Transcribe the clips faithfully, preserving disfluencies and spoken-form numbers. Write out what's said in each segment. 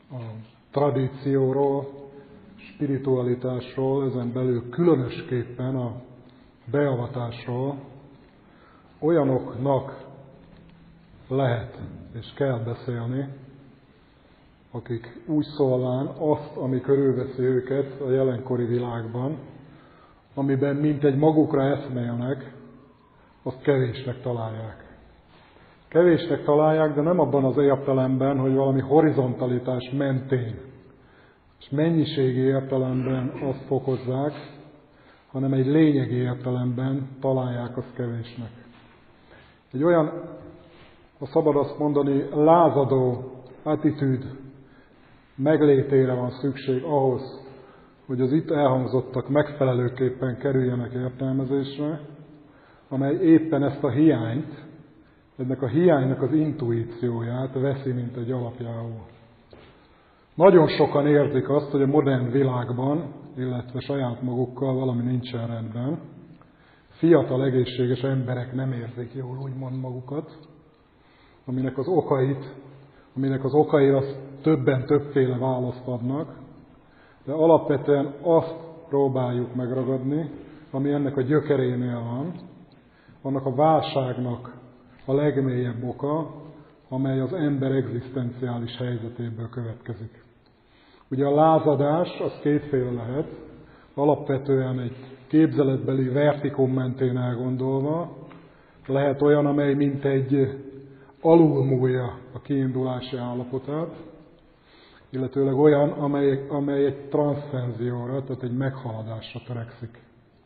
a tradícióról, spiritualitásról, ezen belül különösképpen a beavatásról olyanoknak lehet és kell beszélni, akik úgy szólván azt, ami körülveszi őket a jelenkori világban, amiben mintegy magukra eszmélnek, azt kevésnek találják. Kevésnek találják, de nem abban az értelemben, hogy valami horizontalitás mentén, és mennyiségi értelemben azt fokozzák, hanem egy lényegi értelemben találják azt kevésnek. Egy olyan, ha szabad azt mondani, lázadó attitűd meglétére van szükség ahhoz, hogy az itt elhangzottak megfelelőképpen kerüljenek értelmezésre, amely éppen ezt a hiányt, ennek a hiánynak az intuícióját veszi, mint egy alapjául. Nagyon sokan érzik azt, hogy a modern világban, illetve saját magukkal valami nincsen rendben. Fiatal, egészséges emberek nem érzik jól úgymond magukat, aminek az okait, aminek az okaira többen többféle választ adnak, de alapvetően azt próbáljuk megragadni, ami ennek a gyökerénél van, annak a válságnak a legmélyebb oka, amely az ember egzisztenciális helyzetéből következik. Ugye a lázadás az kétféle lehet, alapvetően egy képzeletbeli vertikum mentén elgondolva, lehet olyan, amely mint egy alulmúlja a kiindulási állapotát, illetőleg olyan, amely, amely egy transzcenzióra, tehát egy meghaladásra törekszik.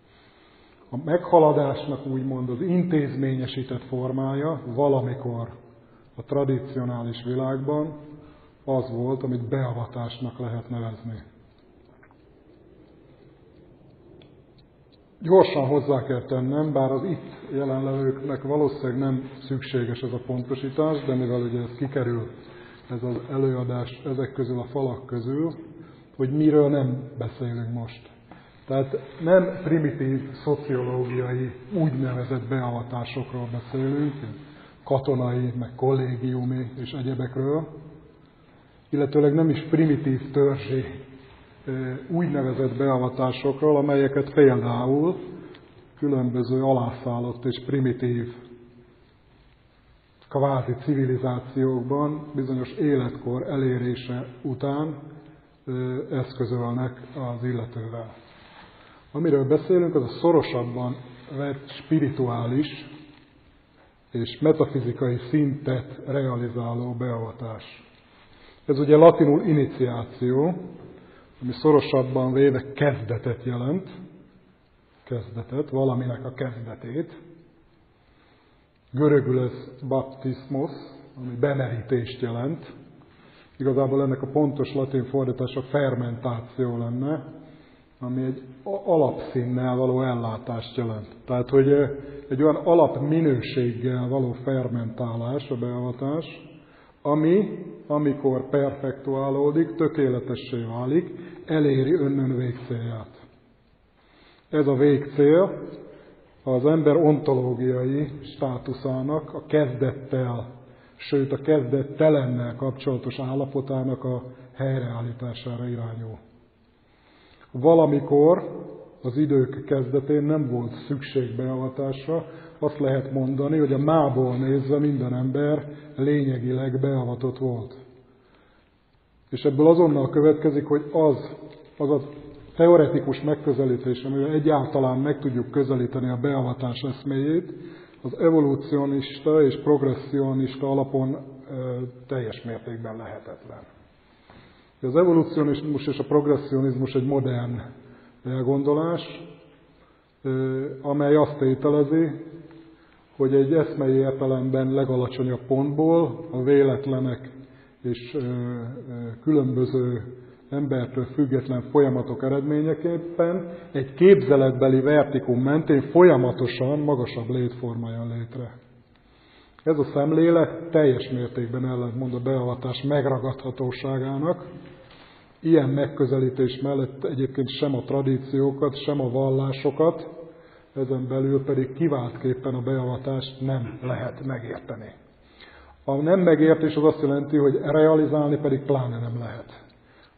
A meghaladásnak úgymond az intézményesített formája valamikor a tradicionális világban az volt, amit beavatásnak lehet nevezni. Gyorsan hozzá kell tennem, bár az itt jelenlevőknek valószínűleg nem szükséges ez a pontosítás, de mivel ugye ez kikerül, ez az előadás ezek közül a falak közül, hogy miről nem beszélünk most. Tehát nem primitív szociológiai úgynevezett beavatásokról beszélünk, katonai, meg kollégiumi és egyebekről, illetőleg nem is primitív törzsi úgynevezett beavatásokról, amelyeket például különböző alászállott és primitív kvázi civilizációkban bizonyos életkor elérése után eszközölnek az illetővel. Amiről beszélünk, az a szorosabban vett spirituális és metafizikai szintet realizáló beavatás. Ez ugye latinul iniciáció, ami szorosabban véve kezdetet jelent, kezdetet, valaminek a kezdetét. Görögül ez baptismos, ami bemerítést jelent. Igazából ennek a pontos latin fordítása fermentáció lenne, ami egy alapszínnel való ellátást jelent. Tehát, hogy egy olyan alapminőséggel való fermentálás, a beavatás, ami, amikor perfektuálódik, tökéletessé válik, eléri önnön végcélját. Ez a végcél az ember ontológiai státuszának, a kezdettel, sőt a kezdettelennel kapcsolatos állapotának a helyreállítására irányul. Valamikor az idők kezdetén nem volt szükség beavatásra, azt lehet mondani, hogy a mából nézve minden ember lényegileg beavatott volt. És ebből azonnal következik, hogy az, az a teoretikus megközelítés, amivel egyáltalán meg tudjuk közelíteni a beavatás eszméjét, az evolúcionista és progresszionista alapon e, teljes mértékben lehetetlen. Az evolúcionizmus és a progresszionizmus egy modern elgondolás, e, amely azt tételezi, hogy egy eszmei értelemben legalacsonyabb pontból a véletlenek és e, e, különböző embertől független folyamatok eredményeképpen egy képzeletbeli vertikum mentén folyamatosan magasabb létforma jön létre. Ez a szemlélet teljes mértékben ellentmond a beavatás megragadhatóságának. Ilyen megközelítés mellett egyébként sem a tradíciókat, sem a vallásokat, ezen belül pedig kiváltképpen a beavatást nem lehet megérteni. A nem megértés az azt jelenti, hogy realizálni pedig pláne nem lehet.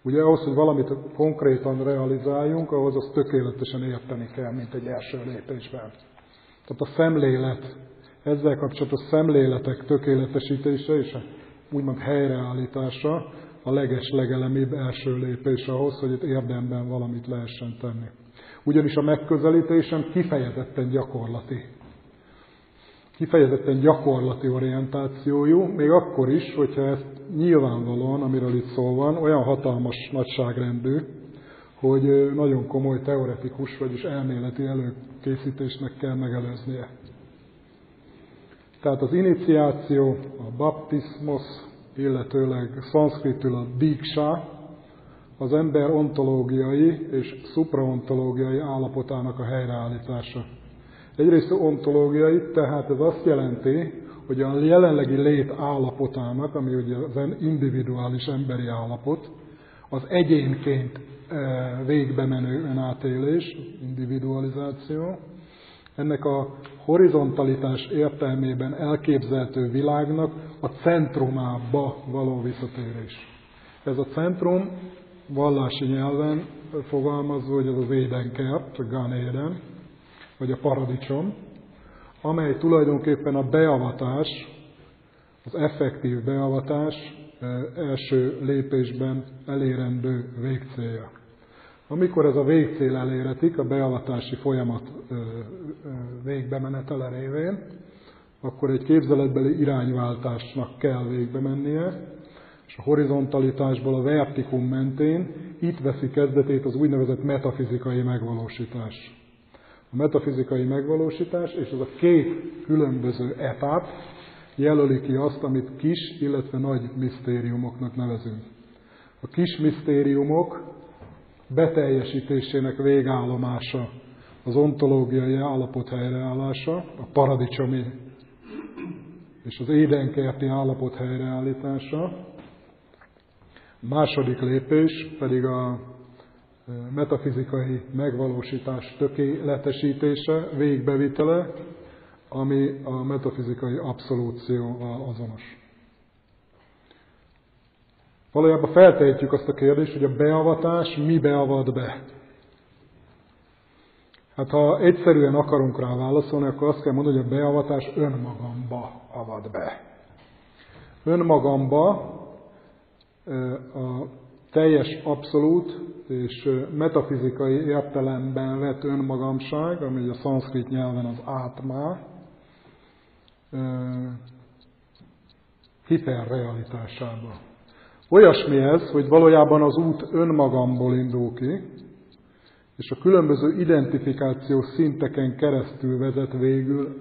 Ugye ahhoz, hogy valamit konkrétan realizáljunk, ahhoz azt tökéletesen érteni kell, mint egy első lépésben. Tehát a szemlélet, ezzel kapcsolatos szemléletek tökéletesítése és a úgymond helyreállítása a leges legelemibb első lépés ahhoz, hogy itt érdemben valamit lehessen tenni. Ugyanis a megközelítésem kifejezetten gyakorlati. Kifejezetten gyakorlati orientációjú, még akkor is, hogyha ezt nyilvánvalóan, amiről itt szó van, olyan hatalmas nagyságrendű, hogy nagyon komoly teoretikus, vagyis elméleti előkészítésnek kell megelőznie. Tehát az iniciáció, a baptismos, illetőleg szanszkritül a díksá, az ember ontológiai és szupraontológiai állapotának a helyreállítása. Egyrészt ontológiai, tehát ez azt jelenti, hogy a jelenlegi lét állapotának, ami ugye az individuális emberi állapot, az egyénként végbe menő önátélés, individualizáció, ennek a horizontalitás értelmében elképzelhető világnak a centrumába való visszatérés. Ez a centrum vallási nyelven fogalmazva, hogy ez az édenkert, a Gan Eden, vagy a paradicsom, amely tulajdonképpen a beavatás, az effektív beavatás első lépésben elérendő végcélja. Amikor ez a végcél eléretik, a beavatási folyamat végbemenetele révén, akkor egy képzeletbeli irányváltásnak kell végbe mennie, és a horizontalitásból a vertikum mentén itt veszi kezdetét az úgynevezett metafizikai megvalósítás. A metafizikai megvalósítás és ez a két különböző etap jelöli ki azt, amit kis, illetve nagy misztériumoknak nevezünk. A kis misztériumok beteljesítésének végállomása, az ontológiai állapot helyreállása, a paradicsomi és az édenkerti állapot helyreállítása. A második lépés pedig a metafizikai megvalósítás tökéletesítése, végbevitele, ami a metafizikai abszolúcióval azonos. Valójában feltehetjük azt a kérdést, hogy a beavatás mi beavat be. Hát ha egyszerűen akarunk rá válaszolni, akkor azt kell mondani, hogy a beavatás önmagamba avat be. Önmagamba a teljes abszolút és metafizikai értelemben vett önmagamság, ami a szanszkrit nyelven az átmá, hiperrealitásába. Olyasmi ez, hogy valójában az út önmagamból indul ki, és a különböző identifikációs szinteken keresztül vezet végül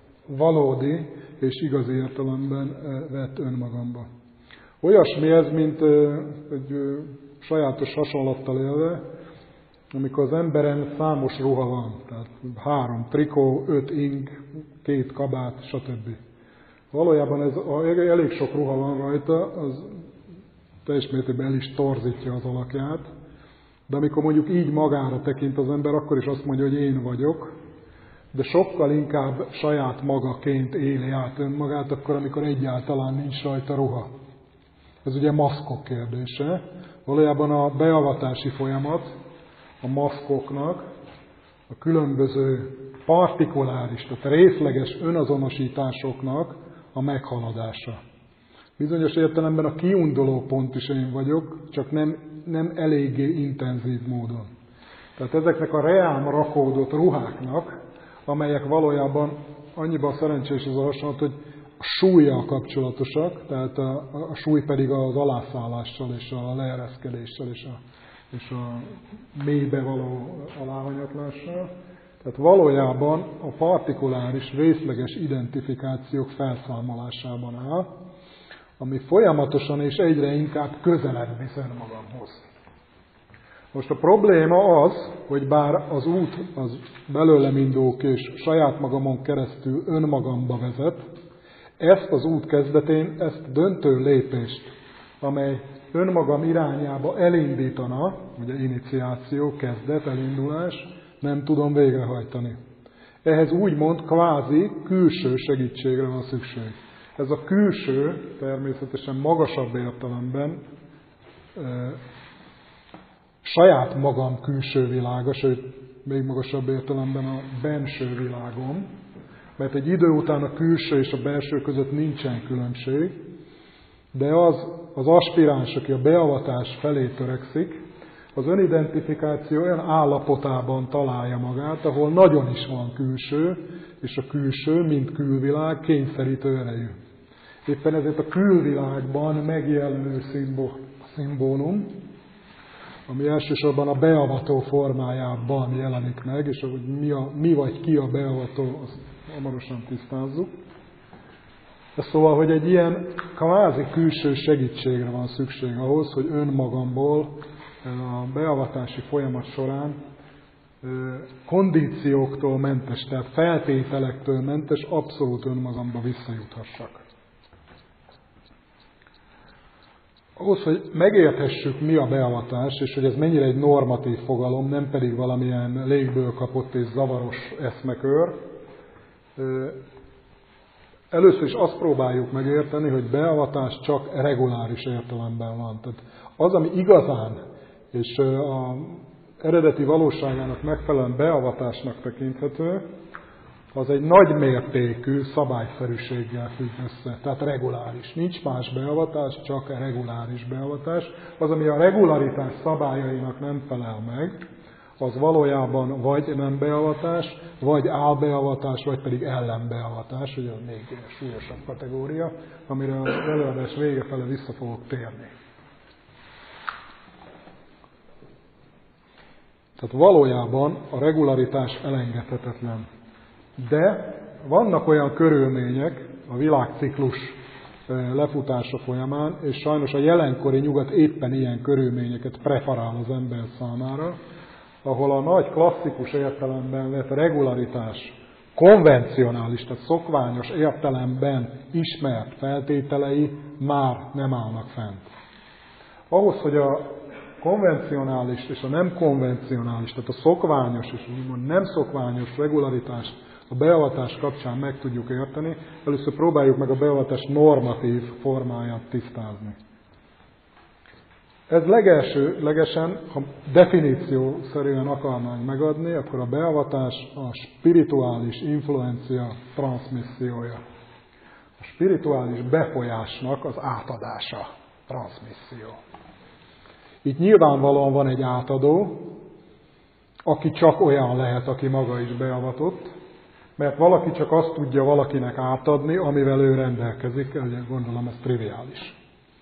valódi és igazi értelemben vett önmagamba. Olyasmi ez, mint egy sajátos hasonlattal élve, amikor az emberen számos ruha van, tehát három trikó, öt ing, két kabát, stb. Valójában ez, ha elég sok ruha van rajta, az teljes mértékben el is torzítja az alakját, de amikor mondjuk így magára tekint az ember, akkor is azt mondja, hogy én vagyok, de sokkal inkább saját magaként éli át önmagát, akkor, amikor egyáltalán nincs rajta ruha. Ez ugye maszkok kérdése. Valójában a beavatási folyamat a maszkoknak a különböző partikuláris, tehát részleges önazonosításoknak a meghaladása. Bizonyos értelemben a kiinduló pont is én vagyok, csak nem, nem eléggé intenzív módon. Tehát ezeknek a reám rakódott ruháknak, amelyek valójában annyiban szerencsés ez a hasonlat, hogy a súllyal kapcsolatosak, tehát a, a súly pedig az alászállással és a leereszkedéssel és a, és a mélybe való aláhanyatlással. Tehát valójában a partikuláris, részleges identifikációk felszámolásában áll, ami folyamatosan és egyre inkább közelebb visz önmagamhoz. Most a probléma az, hogy bár az út az belőlem indul ki, és saját magamon keresztül önmagamba vezet, ezt az út kezdetén, ezt döntő lépést, amely önmagam irányába elindítana, ugye iniciáció, kezdet, elindulás, nem tudom végrehajtani. Ehhez úgymond kvázi külső segítségre van szükség. Ez a külső természetesen magasabb értelemben saját magam külső világa, sőt, még magasabb értelemben a benső világom, mert egy idő után a külső és a belső között nincsen különbség, de az, az aspiráns, aki a beavatás felé törekszik, az önidentifikáció olyan állapotában találja magát, ahol nagyon is van külső, és a külső, mint külvilág, kényszerítő erejű. Éppen ezért a külvilágban megjelenő szimbólum, ami elsősorban a beavató formájában jelenik meg, és hogy mi, a, mi vagy ki a beavató, azt hamarosan tisztázzuk. De szóval, hogy egy ilyen kvázi külső segítségre van szükség ahhoz, hogy önmagamból a beavatási folyamat során kondícióktól mentes, tehát feltételektől mentes, abszolút önmagamba visszajuthassak. Ahhoz, hogy megérthessük, mi a beavatás, és hogy ez mennyire egy normatív fogalom, nem pedig valamilyen légből kapott és zavaros eszmekör, először is azt próbáljuk megérteni, hogy beavatás csak reguláris értelemben van. Tehát az, ami igazán és az eredeti valóságának megfelelően beavatásnak tekinthető, az egy nagy mértékű szabályszerűséggel függ össze, tehát reguláris. Nincs más beavatás, csak reguláris beavatás. Az, ami a regularitás szabályainak nem felel meg, az valójában vagy nem beavatás, vagy álbeavatás, vagy pedig ellenbeavatás, ugye még egy súlyosabb kategória, amire az előadás vége fele vissza fogok térni. Tehát valójában a regularitás elengedhetetlen. De vannak olyan körülmények a világciklus lefutása folyamán, és sajnos a jelenkori nyugat éppen ilyen körülményeket preferál az ember számára, ahol a nagy klasszikus értelemben vett regularitás konvencionális, tehát szokványos értelemben ismert feltételei már nem állnak fent. Ahhoz, hogy a konvencionális és a nem konvencionális, tehát a szokványos és úgymond nem szokványos regularitást a beavatás kapcsán meg tudjuk érteni, először próbáljuk meg a beavatás normatív formáját tisztázni. Ez legelső, legesen, ha definíciószerűen akarnánk megadni, akkor a beavatás a spirituális influencia transzmissziója. A spirituális befolyásnak az átadása, transzmisszió. Itt nyilvánvalóan van egy átadó, aki csak olyan lehet, aki maga is beavatott, mert valaki csak azt tudja valakinek átadni, amivel ő rendelkezik, gondolom ez triviális.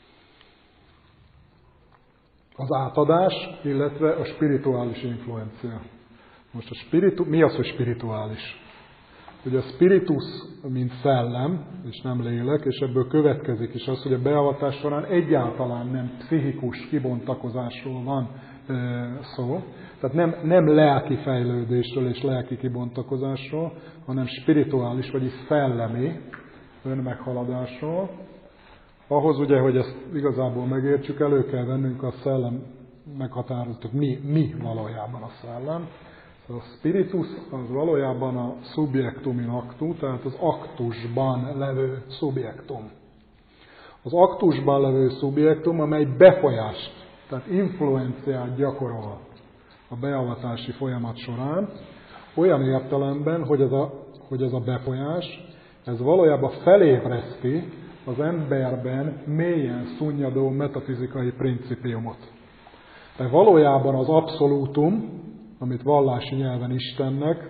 Az átadás, illetve a spirituális influencia. Most a spiritu, mi az, hogy spirituális? Ugye a spiritus, mint szellem, és nem lélek, és ebből következik is az, hogy a beavatás során egyáltalán nem pszichikus kibontakozásról van e, szó. Tehát nem, nem lelki fejlődésről és lelki kibontakozásról, hanem spirituális, vagyis szellemi önmeghaladásról. Ahhoz ugye, hogy ezt igazából megértsük, elő kell vennünk a szellem meghatározott, mi, mi valójában a szellem. A spiritus az valójában a subjektum in actu, tehát az aktusban levő szubjektum. Az aktusban levő szubjektum, amely befolyást, tehát influenciát gyakorol a beavatási folyamat során, olyan értelemben, hogy ez a, hogy ez a befolyás, ez valójában felébreszti az emberben mélyen szunnyadó metafizikai principiumot. Tehát valójában az abszolútum, amit vallási nyelven Istennek,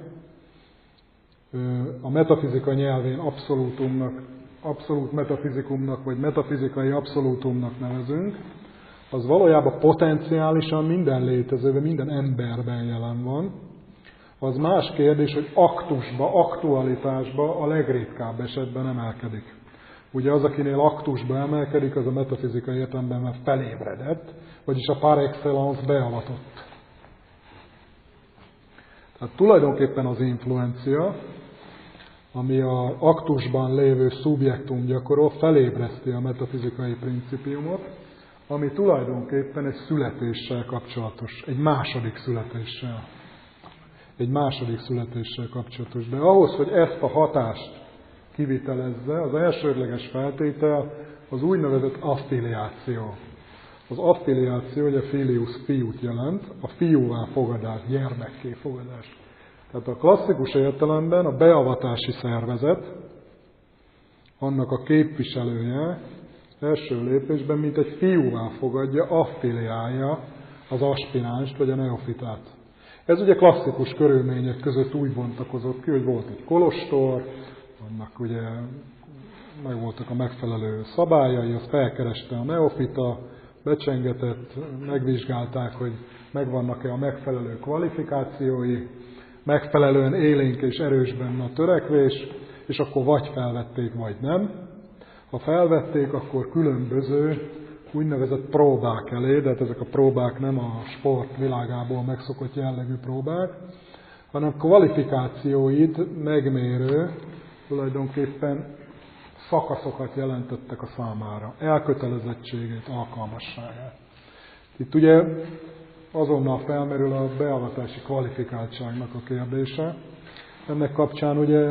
a metafizika nyelvén abszolútumnak, abszolút metafizikumnak, vagy metafizikai abszolútumnak nevezünk, az valójában potenciálisan minden létezőben, minden emberben jelen van. Az más kérdés, hogy aktusba, aktualitásba a legritkább esetben emelkedik. Ugye az, akinél aktusba emelkedik, az a metafizikai értelemben már felébredett, vagyis a par excellence beavatott. Tehát tulajdonképpen az influencia, ami az aktusban lévő szubjektum gyakorol, felébreszti a metafizikai principiumot, ami tulajdonképpen egy születéssel kapcsolatos, egy második születéssel. Egy második születéssel kapcsolatos. De ahhoz, hogy ezt a hatást kivitelezze, az elsődleges feltétel az úgynevezett affiliáció. Az affiliáció, ugye filius fiút jelent, a fiúvá fogadás, gyermekké fogadás. Tehát a klasszikus értelemben a beavatási szervezet, annak a képviselője első lépésben, mint egy fiúvá fogadja, affiliálja az aspiránst vagy a neofitát. Ez ugye klasszikus körülmények között úgy bontakozott ki, hogy volt egy kolostor, annak ugye megvoltak a megfelelő szabályai, azt felkereste a neofita, becsengetett, megvizsgálták, hogy megvannak-e a megfelelő kvalifikációi, megfelelően élénk és erős benne a törekvés, és akkor vagy felvették, vagy nem. Ha felvették, akkor különböző úgynevezett próbák elé, de hát ezek a próbák nem a sport világából megszokott jellegű próbák, hanem kvalifikációid megmérő, tulajdonképpen szakaszokat jelentettek a számára, elkötelezettségét, alkalmasságát. Itt ugye azonnal felmerül a beavatási kvalifikáltságnak a kérdése. Ennek kapcsán ugye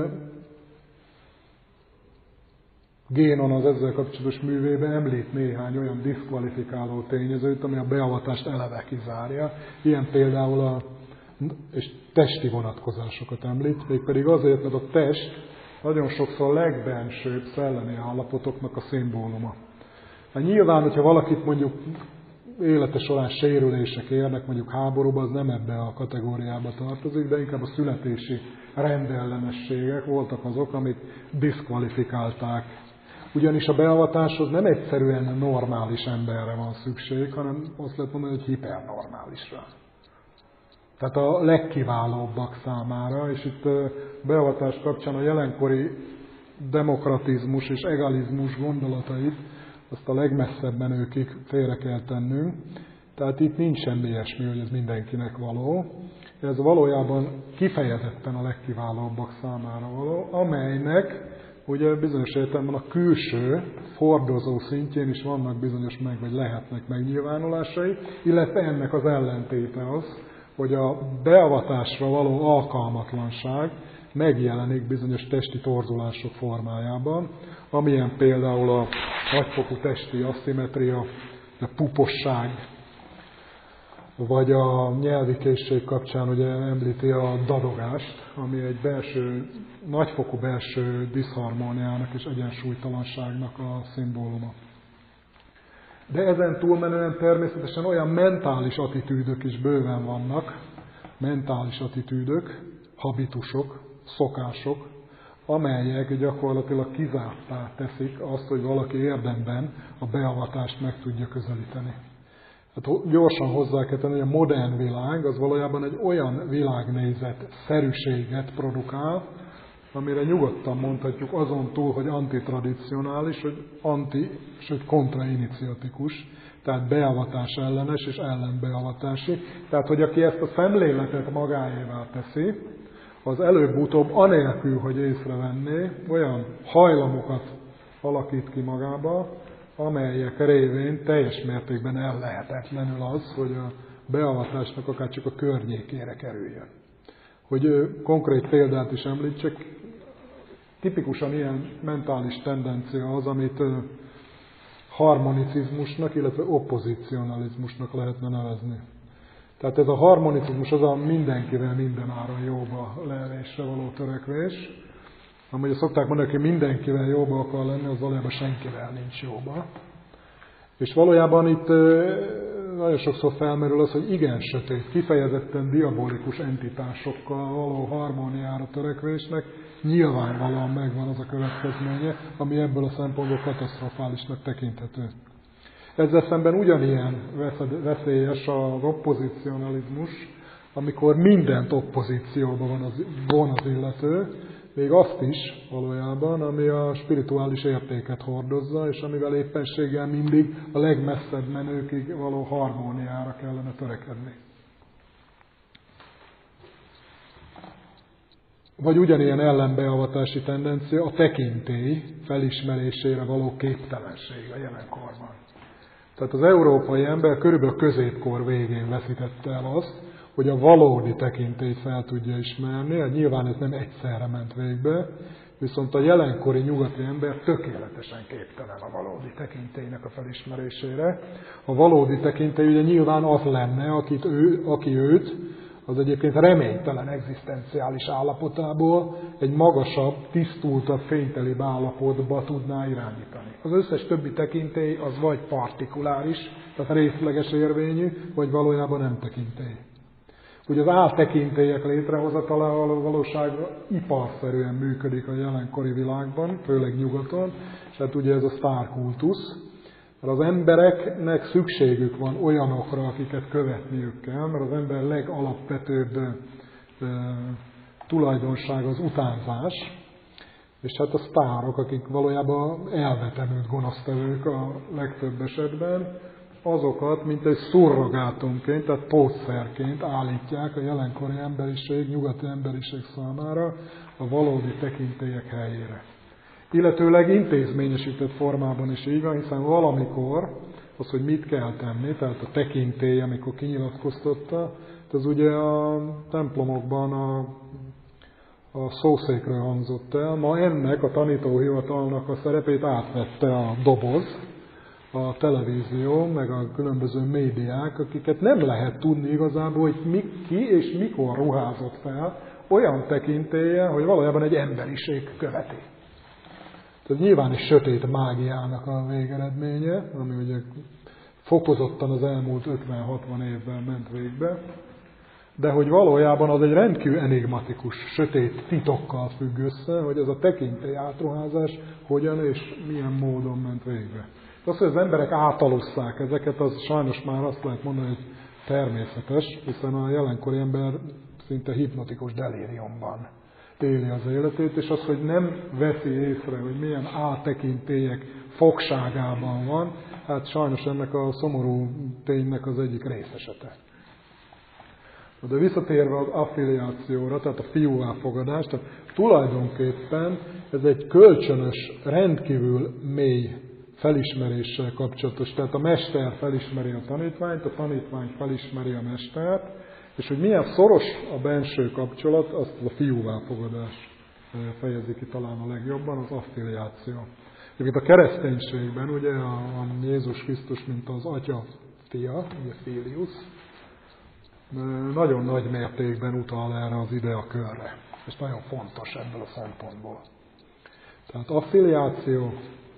Génon az ezzel kapcsolatos művében említ néhány olyan diszkvalifikáló tényezőt, ami a beavatást eleve kizárja. Ilyen például a és testi vonatkozásokat említ, mégpedig azért, mert a test nagyon sokszor a legbensőbb szellemi állapotoknak a szimbóluma. Hát nyilván, hogyha valakit mondjuk élete során sérülések érnek, mondjuk háborúban, az nem ebbe a kategóriába tartozik, de inkább a születési rendellenességek voltak azok, amik diszkvalifikálták. Ugyanis a beavatáshoz nem egyszerűen normális emberre van szükség, hanem azt lehet mondani, hogy hipernormálisra. Tehát a legkiválóbbak számára, és itt beavatás kapcsán a jelenkori demokratizmus és egalizmus gondolatait azt a legmesszebb menőkig félre kell tennünk. Tehát itt nincs semmi ilyesmi, hogy ez mindenkinek való. Ez valójában kifejezetten a legkiválóbbak számára való, amelynek ugye bizonyos értelemben a külső fordozó szintjén is vannak bizonyos meg, vagy lehetnek megnyilvánulásai, illetve ennek az ellentéte az, hogy a beavatásra való alkalmatlanság megjelenik bizonyos testi torzulások formájában, amilyen például a nagyfokú testi aszimmetria, a puposság, vagy a nyelvi készség kapcsán ugye említi a dadogást, ami egy belső, nagyfokú belső diszharmóniának és egyensúlytalanságnak a szimbóluma. De ezen túlmenően természetesen olyan mentális attitűdök is bőven vannak, mentális attitűdök, habitusok, szokások, amelyek gyakorlatilag kizártá teszik azt, hogy valaki érdemben a beavatást meg tudja közelíteni. Hát gyorsan hozzá kell tenni, hogy a modern világ az valójában egy olyan világnézet szerűséget produkál, amire nyugodtan mondhatjuk azon túl, hogy antitradicionális, hogy anti, sőt kontrainiciatikus, tehát beavatás ellenes és ellenbeavatási. Tehát, hogy aki ezt a szemléletet magáévá teszi, az előbb-utóbb anélkül, hogy észrevenné, olyan hajlamokat alakít ki magába, amelyek révén teljes mértékben ellehetetlenül az, hogy a beavatásnak akár csak a környékére kerüljön. Hogy konkrét példát is említsek, tipikusan ilyen mentális tendencia az, amit harmonicizmusnak, illetve oppozicionalizmusnak lehetne nevezni. Tehát ez a harmonicizmus az a mindenkivel mindenáron jóba levésre való törekvés. Amúgy szokták mondani, hogy mindenkivel jóba akar lenni, az valójában senkivel nincs jóba. És valójában itt nagyon sokszor felmerül az, hogy igen sötét, kifejezetten diabolikus entitásokkal való harmóniára törekvésnek nyilvánvalóan megvan az a következménye, ami ebből a szempontból katasztrofálisnak tekinthető. Ezzel szemben ugyanilyen veszélyes az oppozicionalizmus, amikor mindent oppozícióban van az, von az illető, még azt is valójában, ami a spirituális értéket hordozza, és amivel éppenséggel mindig a legmesszebb menőkig való harmóniára kellene törekedni. Vagy ugyanilyen ellenbeavatási tendencia a tekintély felismerésére való képtelenség a jelenkorban. Tehát az európai ember körülbelül középkor végén veszítette el azt, hogy a valódi tekintélyt fel tudja ismerni, hát nyilván ez nem egyszerre ment végbe, Viszont a jelenkori nyugati ember tökéletesen képtelen a valódi tekintélynek a felismerésére. A valódi tekintély ugye nyilván az lenne, akit ő, aki őt, az egyébként reménytelen egzisztenciális állapotából egy magasabb, tisztultabb, fénytelibb állapotba tudná irányítani. Az összes többi tekintély az vagy partikuláris, tehát részleges érvényű, vagy valójában nem tekintély. Ugye az áltekintélyek létrehozatala valóságban iparszerűen működik a jelenkori világban, főleg nyugaton, és hát ugye ez a sztárkultusz, mert az embereknek szükségük van olyanokra, akiket követniük kell, mert az ember legalapvetőbb e, tulajdonság az utánzás, és hát a sztárok, akik valójában elvetemült gonosztevők a legtöbb esetben, azokat, mint egy szurrogátumként, tehát pótszerként állítják a jelenkori emberiség, nyugati emberiség számára a valódi tekintélyek helyére. Illetőleg intézményesített formában is így van, hiszen valamikor az, hogy mit kell tenni, tehát a tekintély, amikor kinyilatkoztatta, ez ugye a templomokban a, a szószékről hangzott el. Ma ennek a tanítóhivatalnak a szerepét átvette a doboz, a televízió, meg a különböző médiák, akiket nem lehet tudni igazából, hogy mi, ki és mikor ruházott fel olyan tekintélye, hogy valójában egy emberiség követi. Ez nyilván egy sötét mágiának a végeredménye, ami ugye fokozottan az elmúlt ötven-hatvan évben ment végbe, de hogy valójában az egy rendkívül enigmatikus, sötét titokkal függ össze, hogy ez a tekintély átruházás hogyan és milyen módon ment végbe. Az, hogy az emberek átalosszák ezeket, az sajnos már azt lehet mondani, hogy természetes, hiszen a jelenkori ember szinte hipnotikus delíriumban éli az életét, és az, hogy nem veszi észre, hogy milyen áltekintélyek fogságában van, hát sajnos ennek a szomorú ténynek az egyik részesete. De visszatérve az affiliációra, tehát a fiúvá fogadás, tehát tulajdonképpen ez egy kölcsönös, rendkívül mély felismeréssel kapcsolatos. Tehát a mester felismeri a tanítványt, a tanítvány felismeri a mestert, és hogy milyen szoros a benső kapcsolat, azt a fiúváfogadás fejezi ki talán a legjobban, az affiliáció. Itt a kereszténységben ugye a, a Jézus Krisztus, mint az atya fia, ugye filius, nagyon nagy mértékben utal erre az ideakörre. És nagyon fontos ebből a szempontból. Tehát affiliáció,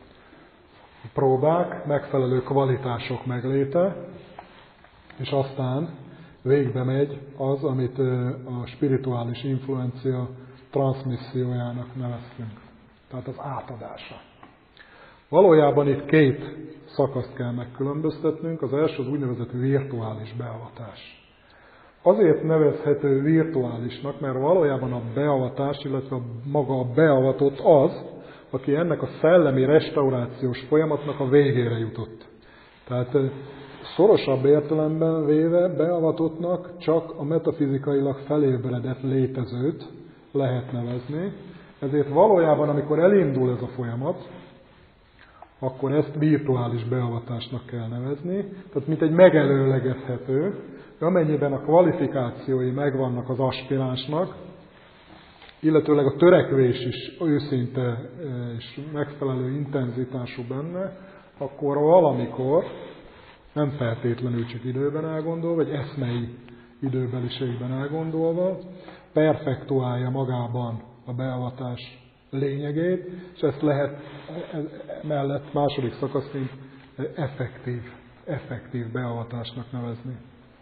próbák, megfelelő kvalitások megléte, és aztán végbe megy az, amit a spirituális influencia transzmissziójának neveztünk. Tehát az átadása. Valójában itt két szakaszt kell megkülönböztetnünk. Az első az úgynevezett virtuális beavatás. Azért nevezhető virtuálisnak, mert valójában a beavatás, illetve maga a beavatott az, aki ennek a szellemi restaurációs folyamatnak a végére jutott. Tehát szorosabb értelemben véve beavatottnak csak a metafizikailag felébredett létezőt lehet nevezni. Ezért valójában, amikor elindul ez a folyamat, akkor ezt virtuális beavatásnak kell nevezni. Tehát mint egy megelőlegezhető, amennyiben a kvalifikációi megvannak az aspiránsnak, illetőleg a törekvés is őszinte és megfelelő intenzitású benne, akkor valamikor, nem feltétlenül csak időben elgondolva, vagy eszmei időbeliségben elgondolva, perfektuálja magában a beavatás lényegét, és ezt lehet mellett második szakaszként effektív, effektív beavatásnak nevezni.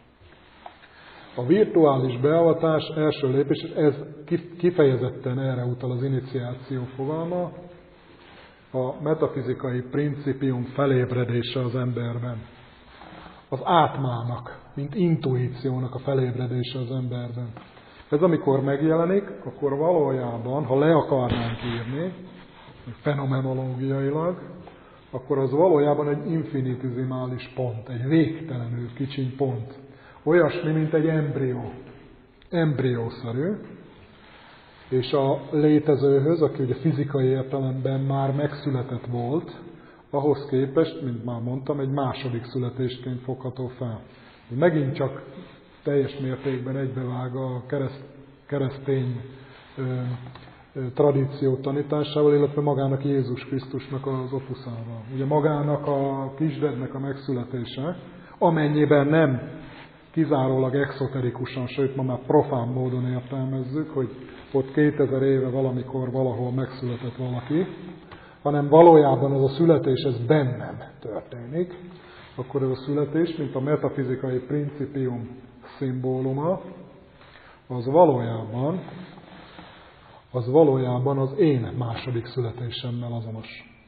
A virtuális beavatás első lépés, ez kifejezetten erre utal az iniciáció fogalma, a metafizikai principium felébredése az emberben. Az átmának, mint intuíciónak a felébredése az emberben. Ez amikor megjelenik, akkor valójában, ha le akarnánk írni, fenomenológiailag, akkor az valójában egy infinitesimális pont, egy végtelenül kicsiny pont. Olyasmi, mint egy embrió. Embriószerű. És a létezőhöz, aki ugye fizikai értelemben már megszületett volt, ahhoz képest, mint már mondtam, egy második születésként fogható fel. Megint csak teljes mértékben egybevág a kereszt, keresztény ö, tradíció tanításával, illetve magának Jézus Krisztusnak az opuszával. Ugye magának a kisdednek a megszületése, amennyiben nem kizárólag exoterikusan, sőt ma már profán módon értelmezzük, hogy ott kétezer éve valamikor valahol megszületett valaki, hanem valójában ez a születés ez bennem történik, akkor ez a születés, mint a metafizikai principium szimbóluma, az valójában, az valójában az én második születésemmel azonos.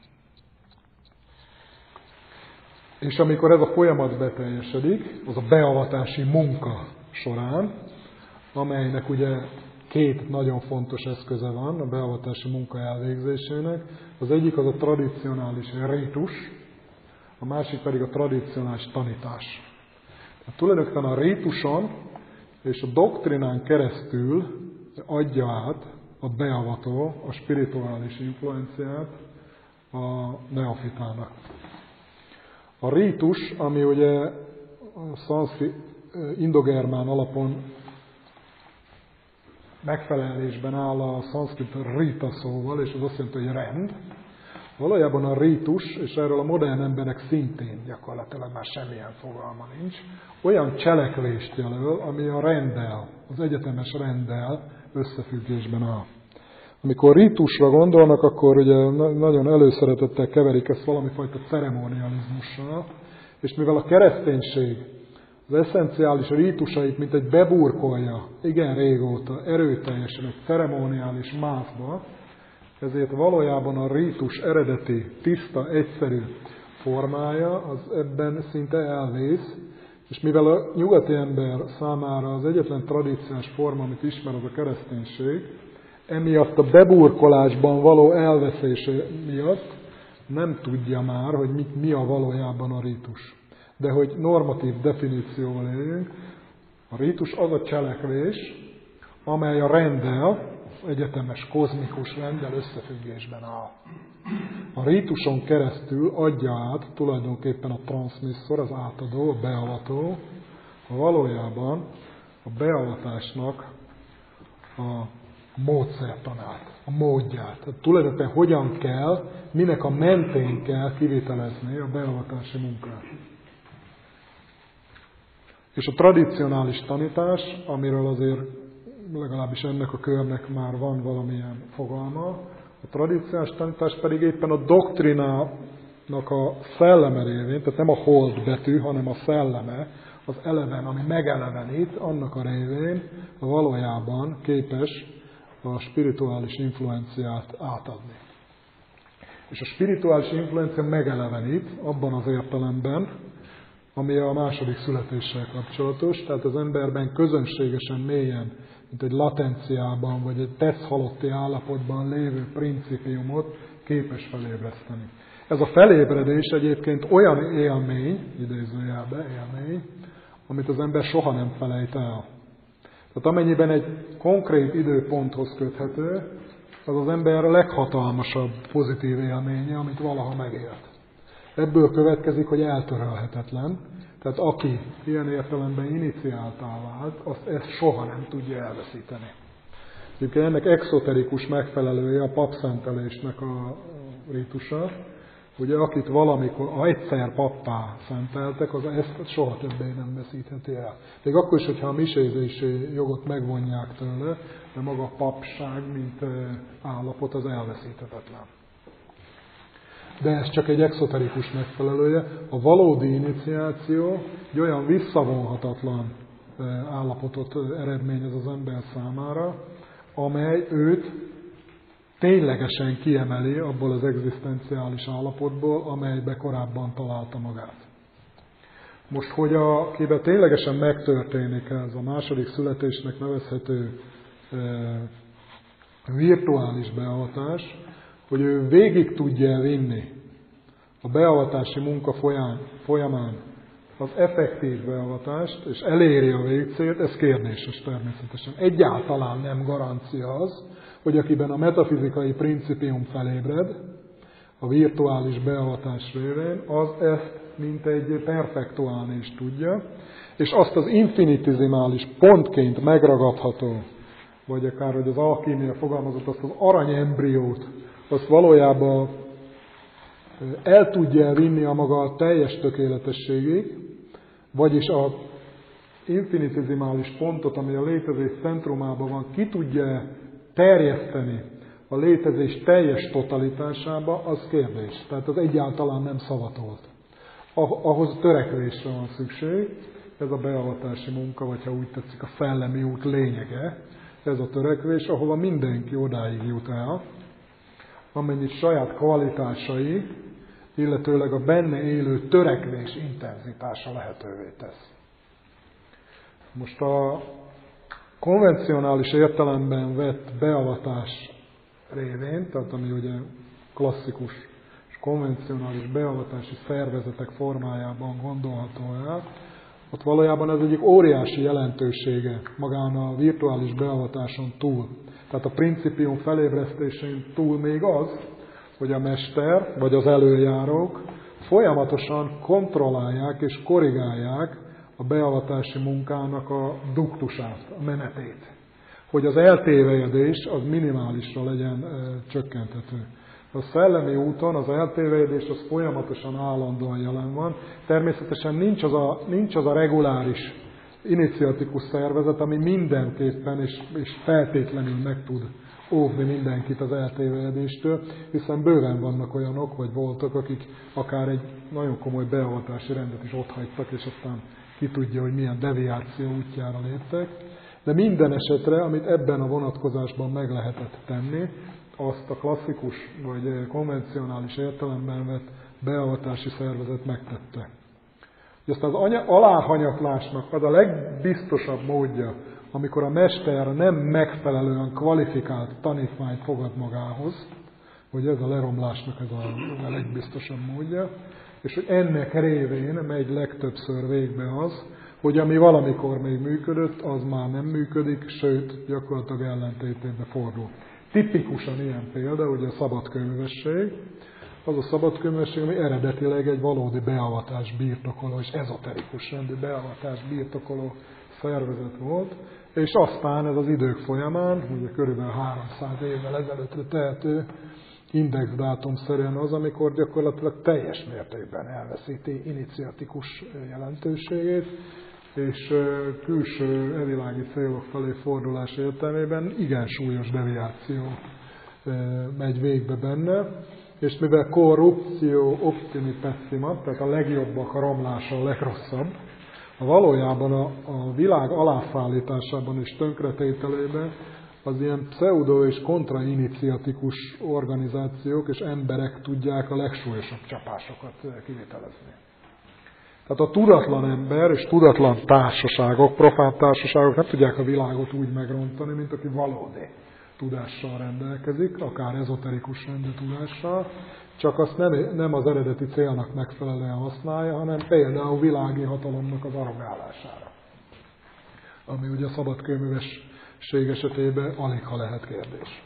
És amikor ez a folyamat beteljesedik, az a beavatási munka során, amelynek ugye két nagyon fontos eszköze van a beavatási munka elvégzésének, az egyik az a tradicionális ritus, a másik pedig a tradicionális tanítás. Tehát tulajdonképpen a rítuson és a doktrinán keresztül adja át a beavató, a spirituális influenciát a neofitának. A rítus, ami ugye a szanszkrit, indogermán alapon megfelelésben áll a szanszkrit rita szóval, és az azt jelenti, hogy rend. Valójában a rítus, és erről a modern emberek szintén gyakorlatilag már semmilyen fogalma nincs, olyan cselekvést jelöl, ami a renddel, az egyetemes renddel összefüggésben áll. Amikor rítusra gondolnak, akkor ugye nagyon előszeretettel keverik ezt valamifajta ceremonializmussal, és mivel a kereszténység az eszenciális rítusait, mint egy beburkolja igen régóta, erőteljesen egy ceremoniális mászba, ezért valójában a rítus eredeti, tiszta, egyszerű formája az ebben szinte elvész, és mivel a nyugati ember számára az egyetlen tradíciós forma, amit ismer, az a kereszténység, emiatt a beburkolásban való elveszése miatt nem tudja már, hogy mit, mi a valójában a rítus. De hogy normatív definícióval éljünk, a rítus az a cselekvés, amely a renddel, egyetemes, kozmikus renddel összefüggésben áll. A rítuson keresztül adja át tulajdonképpen a transzmisszor, az átadó, a beavató, a valójában a beavatásnak a módszertanát, a módját. Tehát tulajdonképpen hogyan kell, minek a mentén kell kivitelezni a beavatási munkát. És a tradicionális tanítás, amiről azért legalábbis ennek a körnek már van valamilyen fogalma, a tradicionális tanítás pedig éppen a doktrinának a szelleme révén, tehát nem a hold betű, hanem a szelleme, az eleven, ami megelevenít, annak a révén valójában képes a spirituális influenciát átadni. És a spirituális influencia megelevenít abban az értelemben, ami a második születéssel kapcsolatos, tehát az emberben közönségesen mélyen, mint egy latenciában, vagy egy teszhalotti állapotban lévő principiumot képes felébreszteni. Ez a felébredés egyébként olyan élmény, idézőjelbe élmény, amit az ember soha nem felejt el. Tehát amennyiben egy konkrét időponthoz köthető, az az ember a leghatalmasabb pozitív élménye, amit valaha megélt. Ebből következik, hogy eltörölhetetlen. Tehát aki ilyen értelemben iniciáltá vált, azt ezt soha nem tudja elveszíteni. Egyébként ennek exoterikus megfelelője a papszentelésnek a rítusa. Ugye akit valamikor, ha egyszer pappá szenteltek, az ezt soha többé nem veszítheti el. Még akkor is, hogyha a misézési jogot megvonják tőle, de maga a papság, mint állapot, az elveszíthetetlen. De ez csak egy exoterikus megfelelője. A valódi iniciáció egy olyan visszavonhatatlan állapotot eredményez az ember számára, amely őt ténylegesen kiemeli abból az egzisztenciális állapotból, amelybe korábban találta magát. Most, hogy akiben ténylegesen megtörténik ez a második születésnek nevezhető e, virtuális beavatás, hogy ő végig tudja vinni a beavatási munka folyán, folyamán az effektív beavatást, és eléri a végcélt, ez kérdéses természetesen. Egyáltalán nem garancia az, hogy akiben a metafizikai principium felébred, a virtuális beavatás révén, az ezt mint egy perfektuálni is tudja, és azt az infinitizimális pontként megragadható vagy akár, hogy az alkímia fogalmazott, azt az aranyembriót, azt valójában el tudja vinni a maga teljes tökéletességig, vagyis a infinitesimális pontot, ami a létezés centrumában van, ki tudja terjeszteni a létezés teljes totalitásába, az kérdés. Tehát az egyáltalán nem szavatolt. Ahhoz törekvésre van szükség, ez a beavatási munka, vagy ha úgy tetszik, a szellemi út lényege, ez a törekvés, ahova mindenki odáig jut el, amennyit saját kvalitásai, illetőleg a benne élő törekvés intenzitása lehetővé tesz. Most a konvencionális értelemben vett beavatás révén, tehát ami ugye klasszikus és konvencionális beavatási szervezetek formájában gondolható el, ott valójában ez egyik óriási jelentősége magán a virtuális beavatáson túl. Tehát a principium felébresztésén túl még az, hogy a mester vagy az előjárók folyamatosan kontrollálják és korrigálják a beavatási munkának a duktusát, a menetét. Hogy az eltévejedés az minimálisra legyen e, csökkenthető. A szellemi úton az eltévejedés az folyamatosan állandóan jelen van. Természetesen nincs az a, nincs az a reguláris, iniciatikus szervezet, ami mindenképpen és, és feltétlenül meg tud óvni mindenkit az eltévejedéstől, hiszen bőven vannak olyanok, vagy voltak, akik akár egy nagyon komoly beavatási rendet is otthagytak, és aztán ki tudja, hogy milyen deviáció útjára léptek. De minden esetre, amit ebben a vonatkozásban meg lehetett tenni, azt a klasszikus vagy konvencionális értelemben vett beavatási szervezet megtette. Aztán az aláhanyatlásnak az a legbiztosabb módja, amikor a mester nem megfelelően kvalifikált tanítványt fogad magához, hogy ez a leromlásnak ez a legbiztosabb módja, és hogy ennek révén megy legtöbbször végbe az, hogy ami valamikor még működött, az már nem működik, sőt, gyakorlatilag ellentétébe fordul. Tipikusan ilyen példa, ugye a szabadkőművesség, az a szabadkőművesség, ami eredetileg egy valódi beavatás birtokoló, és ezoterikus rendű beavatás birtokoló szervezet volt, és aztán ez az idők folyamán, ugye körülbelül háromszáz évvel ezelőttre tehető indexdátumszerűen az, amikor gyakorlatilag teljes mértékben elveszíti iniciatikus jelentőségét, és külső evilági célok felé fordulás értelmében igen súlyos deviáció megy végbe benne, és mivel korrupció optimi pessima, tehát a legjobbak a romlása a legrosszabb, a valójában a, a világ alászállításában és tönkretételében az ilyen pseudo és kontrainiciatikus organizációk és emberek tudják a legsúlyosabb csapásokat kivitelezni. Tehát a tudatlan ember és tudatlan társaságok, profán társaságok nem tudják a világot úgy megrontani, mint aki valódi tudással rendelkezik, akár ezoterikus rendű tudással, csak azt nem, nem az eredeti célnak megfelelően használja, hanem például világi hatalomnak az arrogálására. Ami ugye a szabadkőművesség esetében alig ha lehet kérdés.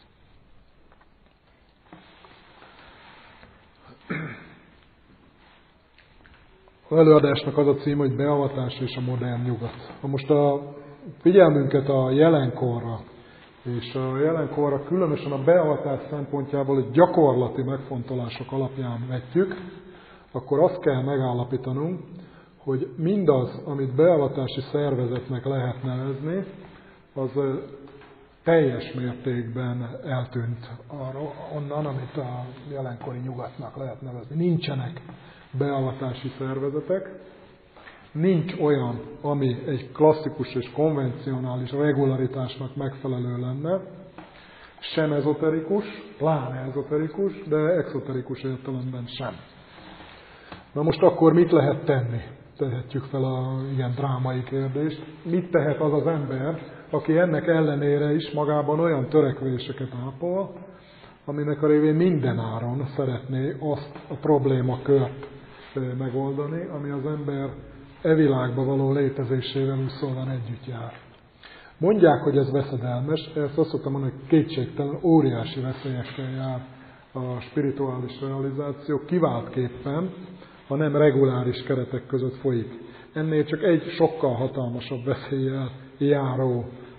Az előadásnak az a cím, hogy Beavatás és a modern nyugat. Ha most a figyelmünket a jelenkorra, és a jelenkorra különösen a beavatás szempontjából egy gyakorlati megfontolások alapján vetjük, akkor azt kell megállapítanunk, hogy mindaz, amit beavatási szervezetnek lehet nevezni, az teljes mértékben eltűnt arra, onnan, amit a jelenkori nyugatnak lehet nevezni. Nincsenek beavatási szervezetek, nincs olyan, ami egy klasszikus és konvencionális regularitásnak megfelelő lenne, sem ezoterikus, pláne ezoterikus, de exoterikus értelemben sem. Na most akkor mit lehet tenni? Tehetjük fel a ilyen drámai kérdést. Mit tehet az az ember, aki ennek ellenére is magában olyan törekvéseket ápol, aminek a révén minden áron szeretné azt a problémakört megoldani, ami az ember e világban való létezésével úgy szólván együtt jár. Mondják, hogy ez veszedelmes, ezt azt szoktam mondani, hogy kétségtelen óriási veszélyekkel jár a spirituális realizáció, kiváltképpen, ha nem reguláris keretek között folyik. Ennél csak egy sokkal hatalmasabb veszéllyel járó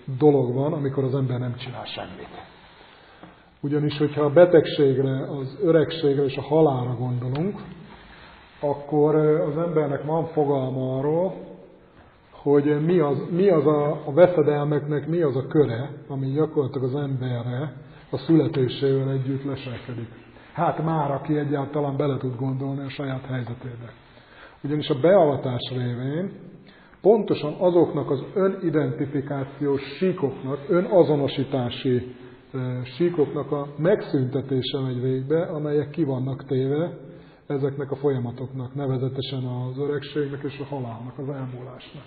dolog van, amikor az ember nem csinál semmit. Ugyanis, hogyha a betegségre, az öregségre és a halálra gondolunk, akkor az embernek van fogalma arról, hogy mi az, mi az a, a veszedelmeknek mi az a köre, ami gyakorlatilag az emberre a születésével együtt leselkedik. Hát már, aki egyáltalán bele tud gondolni a saját helyzetébe. Ugyanis a beavatás révén pontosan azoknak az önidentifikációs síkoknak, önazonosítási síkoknak a megszüntetése megy végbe, amelyek ki vannak téve ezeknek a folyamatoknak, nevezetesen az öregségnek és a halálnak, az elmúlásnak.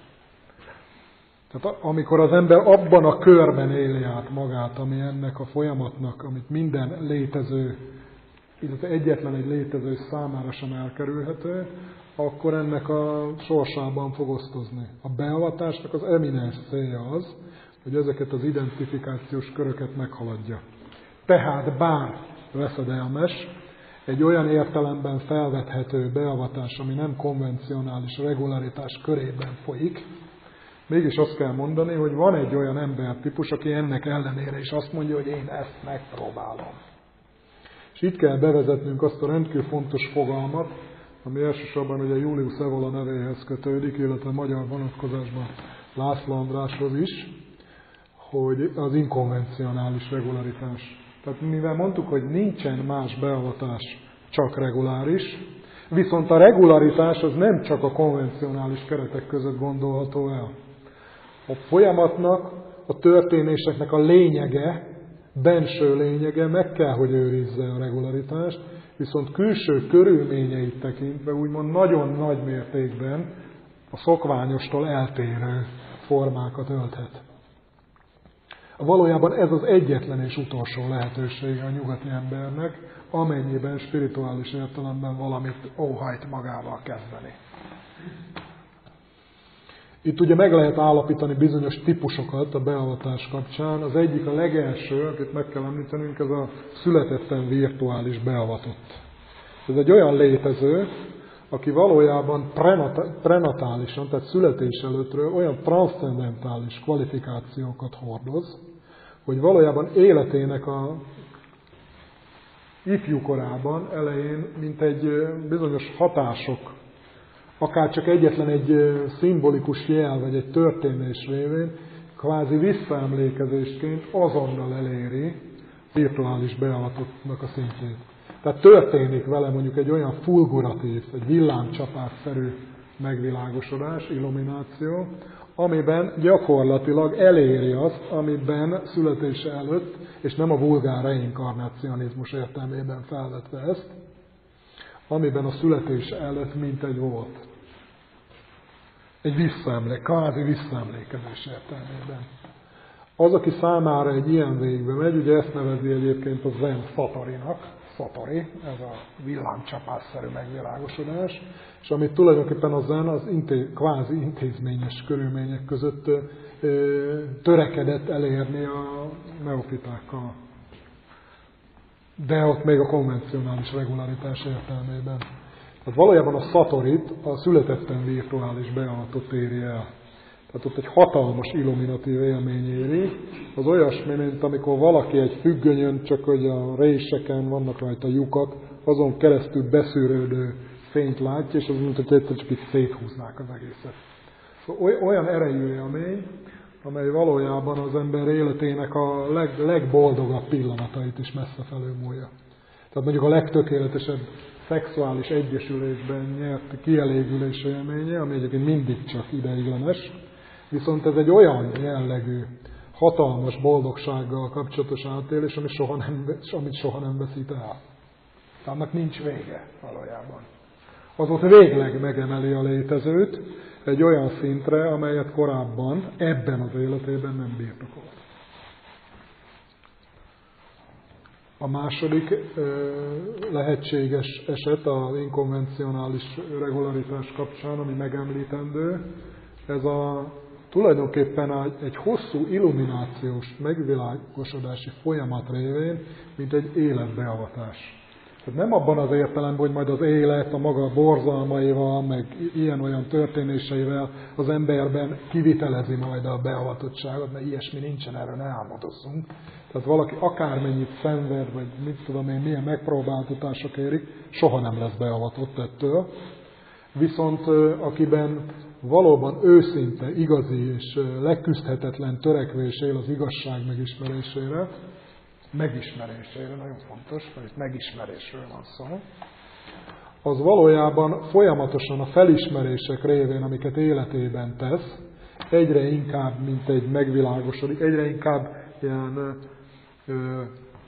Tehát amikor az ember abban a körben éli át magát, ami ennek a folyamatnak, amit minden létező, illetve egyetlen egy létező számára sem elkerülhető, akkor ennek a sorsában fog osztozni. A beavatásnak az eminens célja az, hogy ezeket az identifikációs köröket meghaladja. Tehát bár veszedelmes, egy olyan értelemben felvethető beavatás, ami nem konvencionális regularitás körében folyik, mégis azt kell mondani, hogy van egy olyan embertípus, aki ennek ellenére is azt mondja, hogy én ezt megpróbálom. És itt kell bevezetnünk azt a rendkívül fontos fogalmat, ami elsősorban ugye Julius Evola nevéhez kötődik, illetve magyar vonatkozásban László Andráshoz is, hogy az inkonvencionális regularitás. Tehát mivel mondtuk, hogy nincsen más beavatás, csak reguláris, viszont a regularitás az nem csak a konvencionális keretek között gondolható el. A folyamatnak, a történéseknek a lényege, benső lényege meg kell, hogy őrizze a regularitást, viszont külső körülményeit tekintve úgymond nagyon nagy mértékben a szokványostól eltérő formákat ölthet. Valójában ez az egyetlen és utolsó lehetősége a nyugati embernek, amennyiben spirituális értelemben valamit óhajt magával kezdeni. Itt ugye meg lehet állapítani bizonyos típusokat a beavatás kapcsán. Az egyik, a legelső, akit meg kell említenünk, ez a születetten virtuális beavatott. Ez egy olyan létező, aki valójában prenatálisan, tehát születés előttről olyan transzcendentális kvalifikációkat hordoz, hogy valójában életének a ifjú korában, elején, mint egy bizonyos hatások, akár csak egyetlen egy szimbolikus jel, vagy egy történés révén, kvázi visszaemlékezésként azonnal eléri virtuális beavatottnak a szintjét. Tehát történik vele mondjuk egy olyan fulguratív, egy villámcsapásszerű megvilágosodás, illumináció, amiben gyakorlatilag eléri azt, amiben születése előtt, és nem a vulgár reinkarnácionizmus értelmében felvetve ezt, amiben a születése előtt mintegy volt. Egy visszaemlék, kvázi visszaemlékezés értelmében. Az, aki számára egy ilyen végbe megy, ugye ezt nevezi egyébként a zen szatorinak, szatori, ez a villámcsapásszerű megvilágosodás, és amit tulajdonképpen a zen az inté, kvázi intézményes körülmények között ö, törekedett elérni a neofitákkal. De ott még a konvencionális regularitás értelmében. Tehát valójában a szatorit a születetten virtuális beavatott éri el. Tehát ott egy hatalmas illuminatív élmény éri. Az olyasmi, mint amikor valaki egy függönyön, csak hogy a réseken vannak rajta lyukak, azon keresztül beszűrődő fényt látja, és az mint, hogy egyszer csak itt széthúznák az egészet. Szóval olyan erejű élmény, amely valójában az ember életének a leg, legboldogabb pillanatait is messze felülmúlja. Tehát mondjuk a legtökéletesebb szexuális egyesülésben nyert kielégülés élménye, ami egyébként mindig csak ideiglenes, viszont ez egy olyan jellegű, hatalmas boldogsággal kapcsolatos átélés, amit soha nem, amit soha nem veszít el. Annak nincs vége valójában. Az ott végleg megemeli a létezőt egy olyan szintre, amelyet korábban ebben az életében nem birtokolt. A második lehetséges eset az inkonvencionális regularitás kapcsán, ami megemlítendő, ez a tulajdonképpen egy hosszú illuminációs, megvilágosodási folyamat révén, mint egy életbeavatás. Tehát nem abban az értelemben, hogy majd az élet a maga borzalmaival, meg ilyen-olyan történéseivel az emberben kivitelezi majd a beavatottságot, mert ilyesmi nincsen, erről ne álmodozzunk. Tehát valaki akármennyit szenved, vagy mit tudom én, milyen megpróbáltatások érik, soha nem lesz beavatott ettől. Viszont akiben valóban őszinte, igazi és leküzdhetetlen törekvés él az igazság megismerésére, megismerésére, nagyon fontos, mert itt megismerésről van szó, az valójában folyamatosan a felismerések révén, amiket életében tesz, egyre inkább, mint egy megvilágosodik, egyre inkább ilyen ö,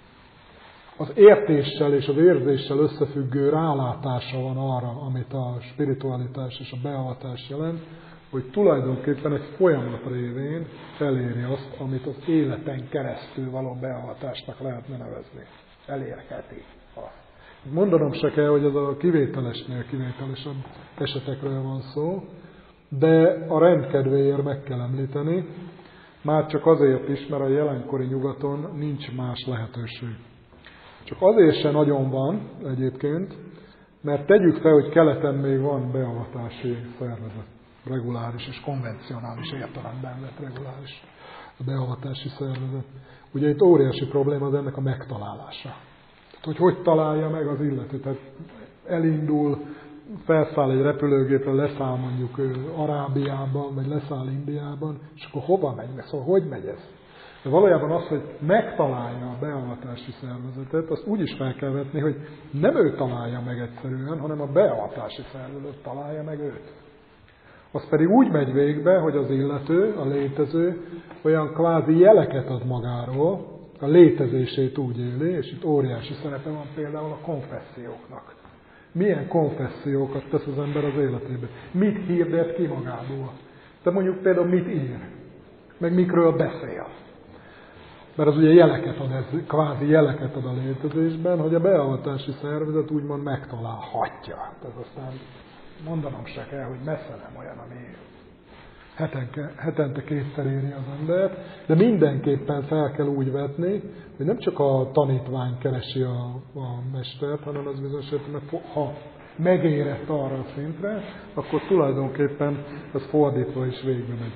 az értéssel és az érzéssel összefüggő rálátása van arra, amit a spiritualitás és a beavatás jelent, hogy tulajdonképpen egy folyamat révén eléri azt, amit az életen keresztül való beavatásnak lehetne nevezni. Elérheti azt. Mondanom se kell, hogy ez a kivételesnél kivételesebb esetekről van szó, de a rendkedvéért meg kell említeni, már csak azért is, mert a jelenkori nyugaton nincs más lehetőség. Csak azért se nagyon van egyébként, mert tegyük fel, hogy keleten még van beavatási szervezet. Reguláris és konvencionális értelemben lett reguláris a beavatási szervezet. Ugye itt óriási probléma az ennek a megtalálása. Tehát, hogy hogy találja meg az illető. Tehát elindul, felszáll egy repülőgépre, leszáll mondjuk Arábiában, vagy leszáll Indiában, és akkor hova megy? Szóval hogy megy ez? De valójában az, hogy megtalálja a beavatási szervezetet, azt úgy is fel kell vetni, hogy nem ő találja meg egyszerűen, hanem a beavatási szervezet találja meg őt. Az pedig úgy megy végbe, hogy az illető, a létező olyan kvázi jeleket ad magáról, a létezését úgy éli, és itt óriási szerepe van például a konfesszióknak. Milyen konfessziókat tesz az ember az életében? Mit hirdet ki magából? De mondjuk például mit ír? Meg mikről beszél? Mert az ugye jeleket ad, ez kvázi jeleket ad a létezésben, hogy a beavatási szervezet úgymond megtalálhatja. Tehát aztán mondanom se kell, hogy messze nem olyan, ami hetenke, hetente kétszer éri az embert, de mindenképpen fel kell úgy vetni, hogy nem csak a tanítvány keresi a, a mestert, hanem az bizonyos értelemben, ha megérett arra a szintre, akkor tulajdonképpen ez fordítva is végbe megy.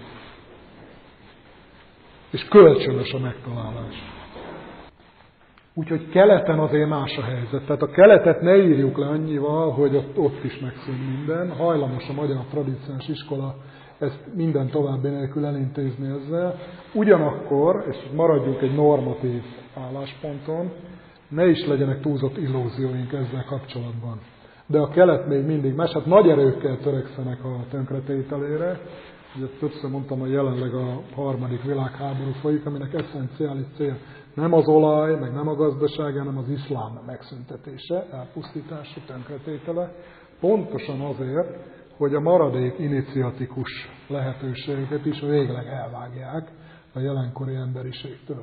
És kölcsönös a megtalálás. Úgyhogy keleten azért más a helyzet. Tehát a keletet ne írjuk le annyival, hogy ott, ott is megszűn minden. Hajlamos a magyar tradíciós iskola ezt minden további nélkül elintézni ezzel. Ugyanakkor, és maradjunk egy normatív állásponton, ne is legyenek túlzott illúzióink ezzel kapcsolatban. De a kelet még mindig más, hát nagy erőkkel törekszenek a tönkretételére. Ugye többször mondtam, hogy jelenleg a harmadik világháború folyik, aminek eszenciális cél nem az olaj, meg nem a gazdaság, hanem az iszlám megszüntetése, elpusztítása, tönkretétele. Pontosan azért, hogy a maradék iniciatikus lehetőségeket is végleg elvágják a jelenkori emberiségtől.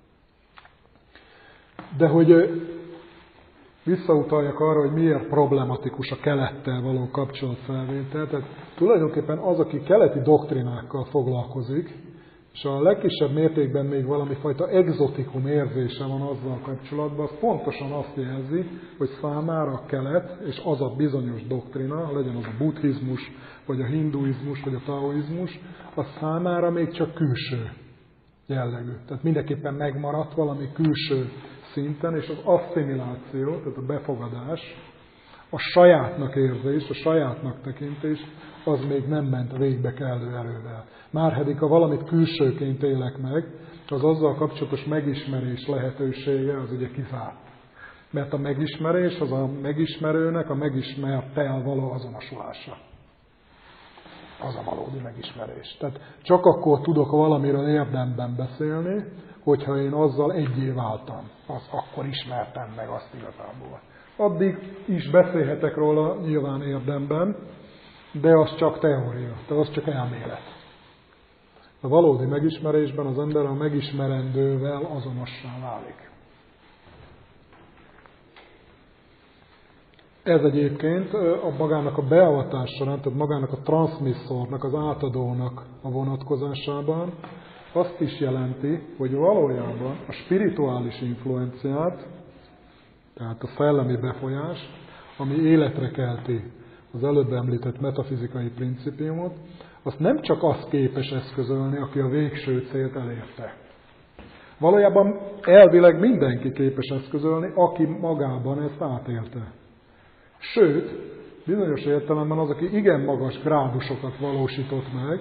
De hogy visszautaljak arra, hogy miért problematikus a kelettel való kapcsolatfelvétel. Tehát tulajdonképpen az, aki keleti doktrinákkal foglalkozik, és a legkisebb mértékben még valami fajta egzotikum érzése van azzal kapcsolatban, az pontosan azt jelzi, hogy számára a kelet és az a bizonyos doktrina, legyen az a buddhizmus, vagy a hinduizmus, vagy a taoizmus, az számára még csak külső jellegű. Tehát mindenképpen megmaradt valami külső szinten, és az asszimiláció, tehát a befogadás, a sajátnak érzés, a sajátnak tekintés, az még nem ment végbe kellő erővel. Márpedig, ha valamit külsőként élek meg, az azzal kapcsolatos megismerés lehetősége az ugye kizárt. Mert a megismerés az a megismerőnek a megismerttel való azonosulása. Az a valódi megismerés. Tehát csak akkor tudok valamiről érdemben beszélni, hogyha én azzal egyé váltam. Az akkor ismertem meg azt igazából. Addig is beszélhetek róla nyilván érdemben, de az csak teória, tehát az csak elmélet. A valódi megismerésben az ember a megismerendővel azonossá válik. Ez egyébként a magának a beavatás során, tehát magának a transzmisszornak, az átadónak a vonatkozásában azt is jelenti, hogy valójában a spirituális influenciát, tehát a szellemi befolyás, ami életre kelti az előbb említett metafizikai principiumot, azt nem csak az képes eszközölni, aki a végső célt elérte. Valójában elvileg mindenki képes eszközölni, aki magában ezt átélte. Sőt, bizonyos értelemben az, aki igen magas grádusokat valósított meg,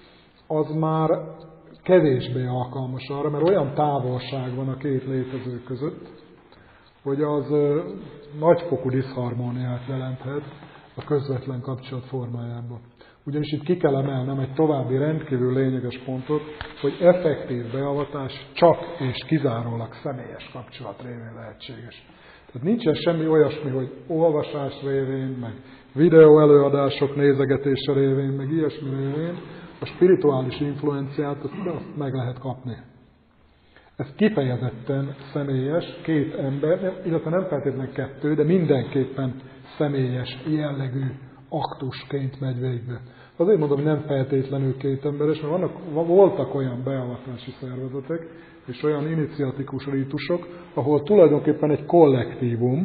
az már kevésbé alkalmas arra, mert olyan távolság van a két létező között, hogy az nagyfokú diszharmóniát jelenthet a közvetlen kapcsolat formájában. Ugyanis itt ki kell emelnem egy további rendkívül lényeges pontot, hogy effektív beavatás csak és kizárólag személyes kapcsolat révén lehetséges. Tehát nincsen semmi olyasmi, hogy olvasás révén, meg videó előadások nézegetése révén, meg ilyesmi révén a spirituális influenciát azt, azt meg lehet kapni. Ez kifejezetten személyes, két ember, illetve nem feltétlenül kettő, de mindenképpen személyes jellegű aktusként megy végbe. Azért mondom, hogy nem feltétlenül két emberes, mert vannak, voltak olyan beavatási szervezetek, és olyan iniciatikus rítusok, ahol tulajdonképpen egy kollektívum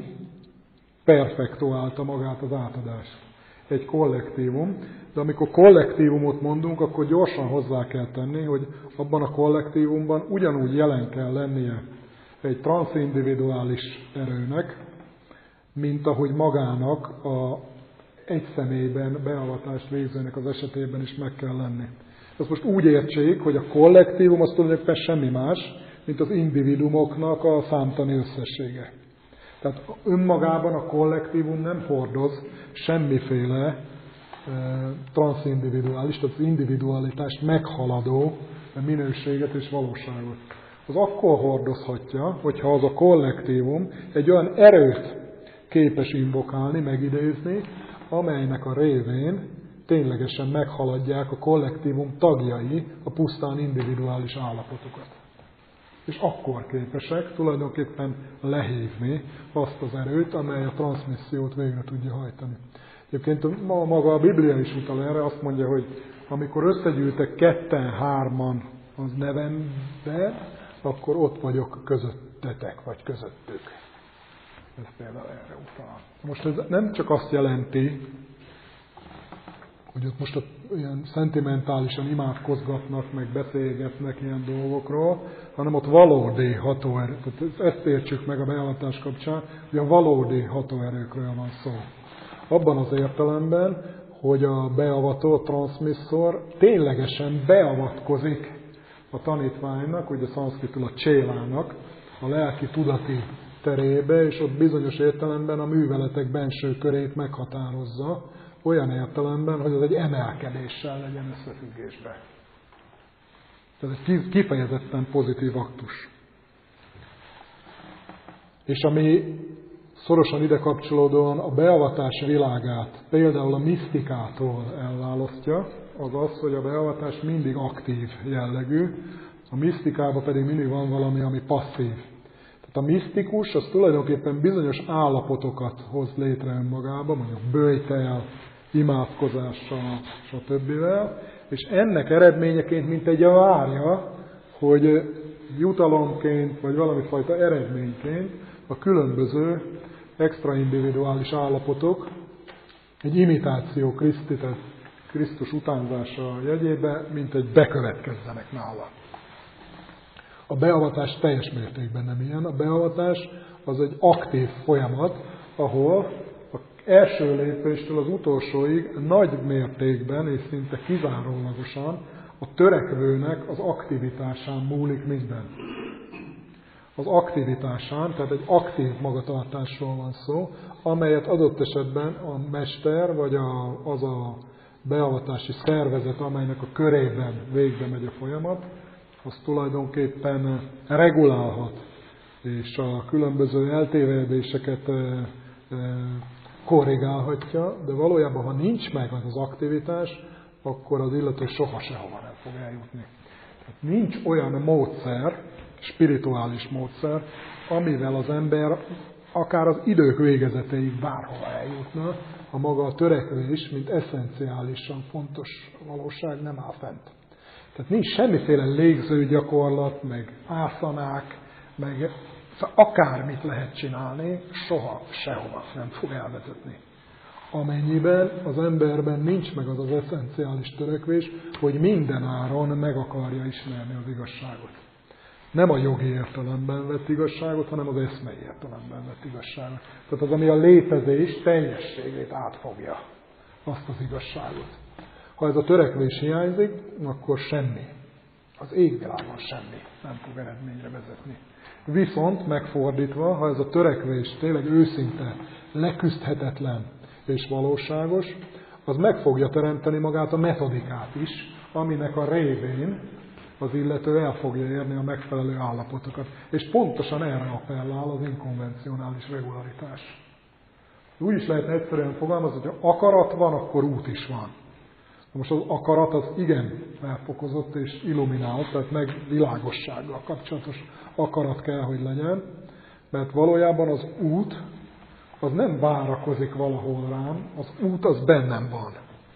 perfektuálta magát az átadást. Egy kollektívum, de amikor kollektívumot mondunk, akkor gyorsan hozzá kell tenni, hogy abban a kollektívumban ugyanúgy jelen kell lennie egy transzindividuális erőnek, mint ahogy magának a egy személyben beavatást végzőnek az esetében is meg kell lenni. Ezt most úgy értsék, hogy a kollektívum az tulajdonképpen semmi más, mint az individumoknak a számtani összessége. Tehát önmagában a kollektívum nem hordoz semmiféle e, transzindividuális, tehát az individualitást meghaladó minőséget és valóságot. Az akkor hordozhatja, hogyha az a kollektívum egy olyan erőt képes invokálni, megidézni, amelynek a révén ténylegesen meghaladják a kollektívum tagjai a pusztán individuális állapotokat. És akkor képesek tulajdonképpen lehívni azt az erőt, amely a transmissziót végre tudja hajtani. Egyébként ma maga a Biblia is utal erre, azt mondja, hogy amikor összegyűltek ketten, hárman az nevembe, akkor ott vagyok közöttetek, vagy közöttük. Ez például erre utal. Most ez nem csak azt jelenti, hogy ott most ilyen szentimentálisan imádkozgatnak, meg beszélgetnek ilyen dolgokról, hanem ott valódi hatóerő. Tehát ezt értsük meg a beavatás kapcsán, hogy a valódi hatóerőkről van szó. Abban az értelemben, hogy a beavató, a transzmisszor ténylegesen beavatkozik a tanítványnak, ugye szanszkritul a csélának, a lelki tudati terébe, és ott bizonyos értelemben a műveletek benső körét meghatározza, olyan értelemben, hogy az egy emelkedéssel legyen összefüggésben. Tehát egy kifejezetten pozitív aktus. És ami szorosan ide kapcsolódóan a beavatás világát, például a misztikától elválasztja, az az, hogy a beavatás mindig aktív jellegű, a misztikában pedig mindig van valami, ami passzív. Tehát a misztikus az tulajdonképpen bizonyos állapotokat hoz létre önmagában, mondjuk böjtel, imádkozással, stb. És ennek eredményeként mint egy várja, hogy jutalomként, vagy valami fajta eredményként a különböző extraindividuális állapotok egy imitáció Kriszti, tehát Krisztus utánzása jegyében, mint egy bekövetkezzenek nála. A beavatás teljes mértékben nem ilyen. A beavatás az egy aktív folyamat, ahol az első lépéstől az utolsóig nagy mértékben és szinte kizárólagosan a törekvőnek az aktivitásán múlik minden. Az aktivitásán, tehát egy aktív magatartásról van szó, amelyet adott esetben a mester, vagy a, az a beavatási szervezet, amelynek a körében végbe megy a folyamat, az tulajdonképpen regulálhat, és a különböző eltévedéseket korrigálhatja, de valójában, ha nincs meg az az aktivitás, akkor az illető soha sehova nem fog eljutni. Tehát nincs olyan módszer, spirituális módszer, amivel az ember akár az idők végezeteig bárhova eljutna, ha maga a törekvés, mint eszenciálisan fontos valóság nem áll fent. Tehát nincs semmiféle légzőgyakorlat, meg ászanák, meg Szóval akármit lehet csinálni, soha, sehova nem fog elvezetni. Amennyiben az emberben nincs meg az az eszenciális törekvés, hogy minden áron meg akarja ismerni az igazságot. Nem a jogi értelemben vett igazságot, hanem az eszmei értelemben vett igazságot. Tehát az, ami a létezés teljességét átfogja, azt az igazságot. Ha ez a törekvés hiányzik, akkor semmi. Az égvilágon semmi nem fog eredményre vezetni. Viszont megfordítva, ha ez a törekvés tényleg őszinte, leküzdhetetlen és valóságos, az meg fogja teremteni magát a metodikát is, aminek a révén az illető el fogja érni a megfelelő állapotokat. És pontosan erre appellál az inkonvencionális regularitás. Úgy is lehetne egyszerűen fogalmazni, hogy ha akarat van, akkor út is van. Most az akarat az igen elfokozott és illuminált, tehát meg világossággal kapcsolatos akarat kell, hogy legyen, mert valójában az út az nem várakozik valahol rám, az út az bennem van.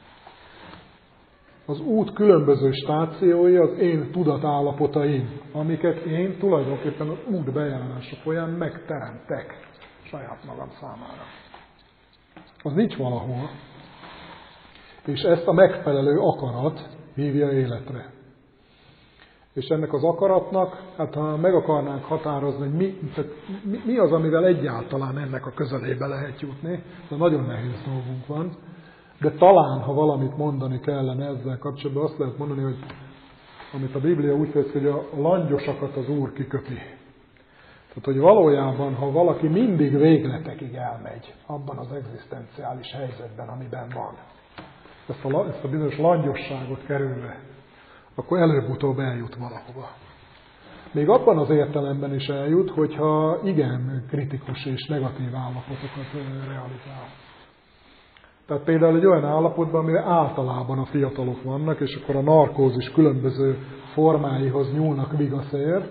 Az út különböző stációi az én tudatállapotaim, amiket én tulajdonképpen az út bejárása folyamán megteremtek saját magam számára. Az nincs valahol, és ezt a megfelelő akarat hívja életre. És ennek az akaratnak, hát ha meg akarnánk határozni, hogy mi, mi, mi az, amivel egyáltalán ennek a közelébe lehet jutni, de nagyon nehéz dolgunk van, de talán, ha valamit mondani kellene ezzel kapcsolatban, azt lehet mondani, hogy amit a Biblia úgy tesz, hogy a langyosakat az Úr kiköpi. Tehát, hogy valójában, ha valaki mindig végletekig elmegy abban az egzisztenciális helyzetben, amiben van, ezt a, ezt a bizonyos langyosságot kerülve, akkor előbb-utóbb eljut valahova. Még abban az értelemben is eljut, hogyha igen kritikus és negatív állapotokat realizál. Tehát például egy olyan állapotban, amire általában a fiatalok vannak, és akkor a narkózis különböző formáihoz nyúlnak vigaszér.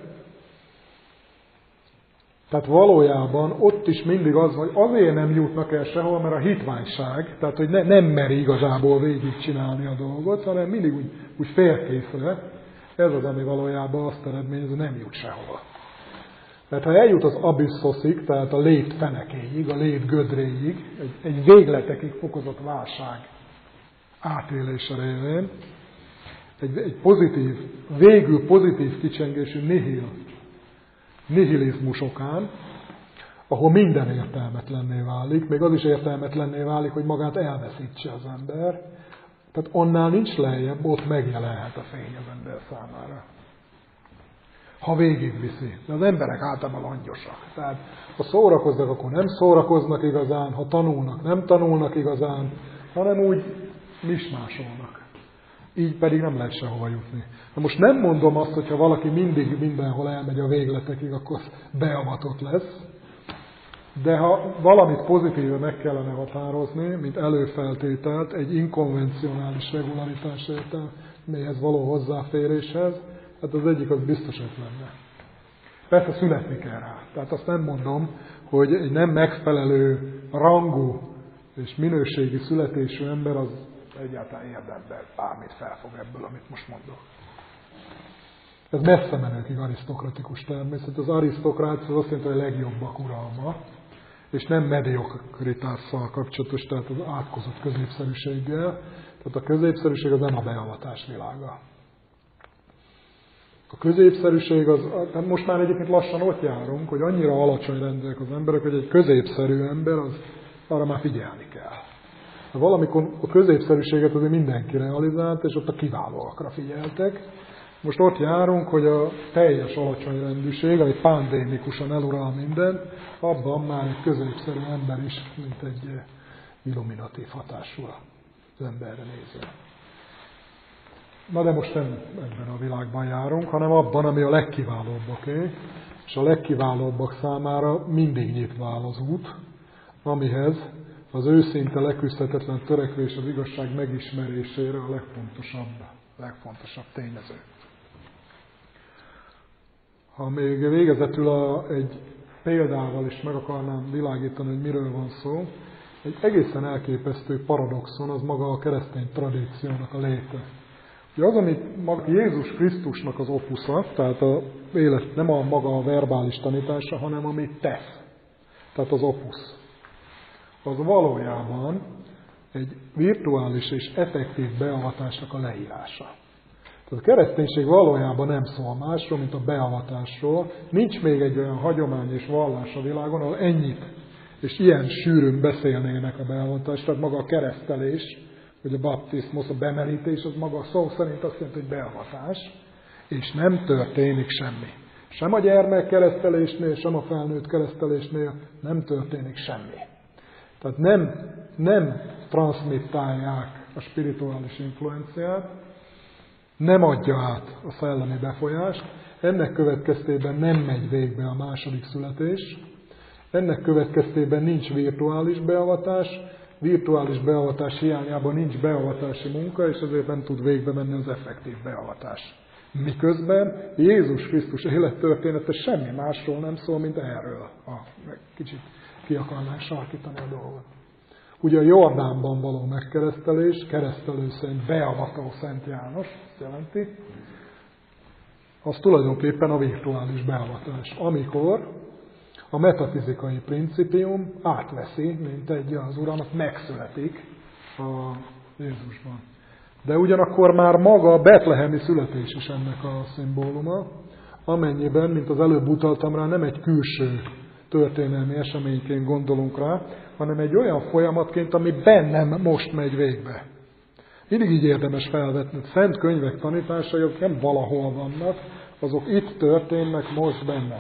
Tehát valójában ott is mindig az, hogy azért nem jutnak el sehol, mert a hitványság, tehát hogy ne, nem meri igazából végigcsinálni a dolgot, hanem mindig úgy, úgy félkészre. Ez az, ami valójában azt eredményez, hogy nem jut sehova. Mert ha eljut az abiszoszig, tehát a lét fenekéig, a lét gödréig, egy, egy végletekig fokozott válság átélése révén, egy, egy pozitív, végül pozitív kicsengésű nihil, nihilizmus okán, ahol minden értelmetlenné válik, még az is értelmetlenné válik, hogy magát elveszítse az ember. Tehát onnál nincs lejjebb, ott megjelenhet a fény az ember számára. Ha végigviszi. De az emberek általában langyosak. Tehát ha szórakoznak, akkor nem szórakoznak igazán, ha tanulnak, nem tanulnak igazán, hanem úgy mismásolnak. Így pedig nem lehet sehova jutni. Na most nem mondom azt, hogy ha valaki mindig mindenhol elmegy a végletekig, akkor beavatott lesz. De ha valamit pozitíve meg kellene határozni, mint előfeltételt egy inkonvencionális regularitás értelméhez való hozzáféréshez, hát az egyik az biztos lenne. Persze születni kell rá. Tehát azt nem mondom, hogy egy nem megfelelő rangú és minőségi születésű ember az egyáltalán érdemben bármit felfog ebből, amit most mondok. Ez messze menőkig arisztokratikus természet. Az arisztokrácia az azt jelenti, hogy a legjobbak uralma, és nem mediokritással kapcsolatos, tehát az átkozott középszerűséggel. Tehát a középszerűség az nem a beavatás világa. A középszerűség az, tehát most már egyébként lassan ott járunk, hogy annyira alacsony rendek az emberek, hogy egy középszerű ember, az, arra már figyelni kell. Valamikor a középszerűséget azért mindenki realizált, és ott a kiválóakra figyeltek. Most ott járunk, hogy a teljes alacsony rendűség, ami pandémikusan elural mindent, abban már egy középszerű ember is, mint egy illuminatív hatású az emberre nézve. Na de most nem ebben a világban járunk, hanem abban, ami a legkiválóbbaké, és a legkiválóbbak számára mindig nyitva áll az út, amihez az őszinte leküzdhetetlen törekvés az igazság megismerésére a legfontosabb, legfontosabb tényező. Ha még végezetül a, egy példával is meg akarnám világítani, hogy miről van szó, egy egészen elképesztő paradoxon az maga a keresztény tradíciónak a léte. Az, amit maga Jézus Krisztusnak az opusza, tehát a élet, nem a maga a verbális tanítása, hanem amit tesz. Tehát az opusz. Az valójában egy virtuális és effektív beavatásnak a leírása. Tehát a kereszténység valójában nem szól másról, mint a beavatásról. Nincs még egy olyan hagyomány és vallás a világon, ahol ennyit és ilyen sűrűn beszélnének a beavatásról. Tehát maga a keresztelés, vagy a baptizmus, a bemerítés, az maga a szó szerint azt jelenti, hogy beavatás, és nem történik semmi. Sem a gyermek keresztelésnél, sem a felnőtt keresztelésnél nem történik semmi. Tehát nem, nem transzmittálják a spirituális influenciát, nem adja át a szellemi befolyást, ennek következtében nem megy végbe a második születés, ennek következtében nincs virtuális beavatás, virtuális beavatás hiányában nincs beavatási munka, és ezért nem tud végbe menni az effektív beavatás. Miközben Jézus Krisztus élettörténete semmi másról nem szól, mint erről. Ha kicsit ki akarnánk sarkítani a dolgot. Ugye a Jordánban való megkeresztelés, keresztelő szent, beavató Szent János, azt jelenti, az tulajdonképpen a virtuális beavatás, amikor a metafizikai principium átveszi, mint egy az Uramnak megszületik a Jézusban. De ugyanakkor már maga a betlehemi születés is ennek a szimbóluma, amennyiben, mint az előbb utaltam rá, nem egy külső történelmi eseményként gondolunk rá, hanem egy olyan folyamatként, ami bennem most megy végbe. Mindig így érdemes felvetni, hogy szent könyvek tanításai, azok nem valahol vannak, azok itt történnek most bennem.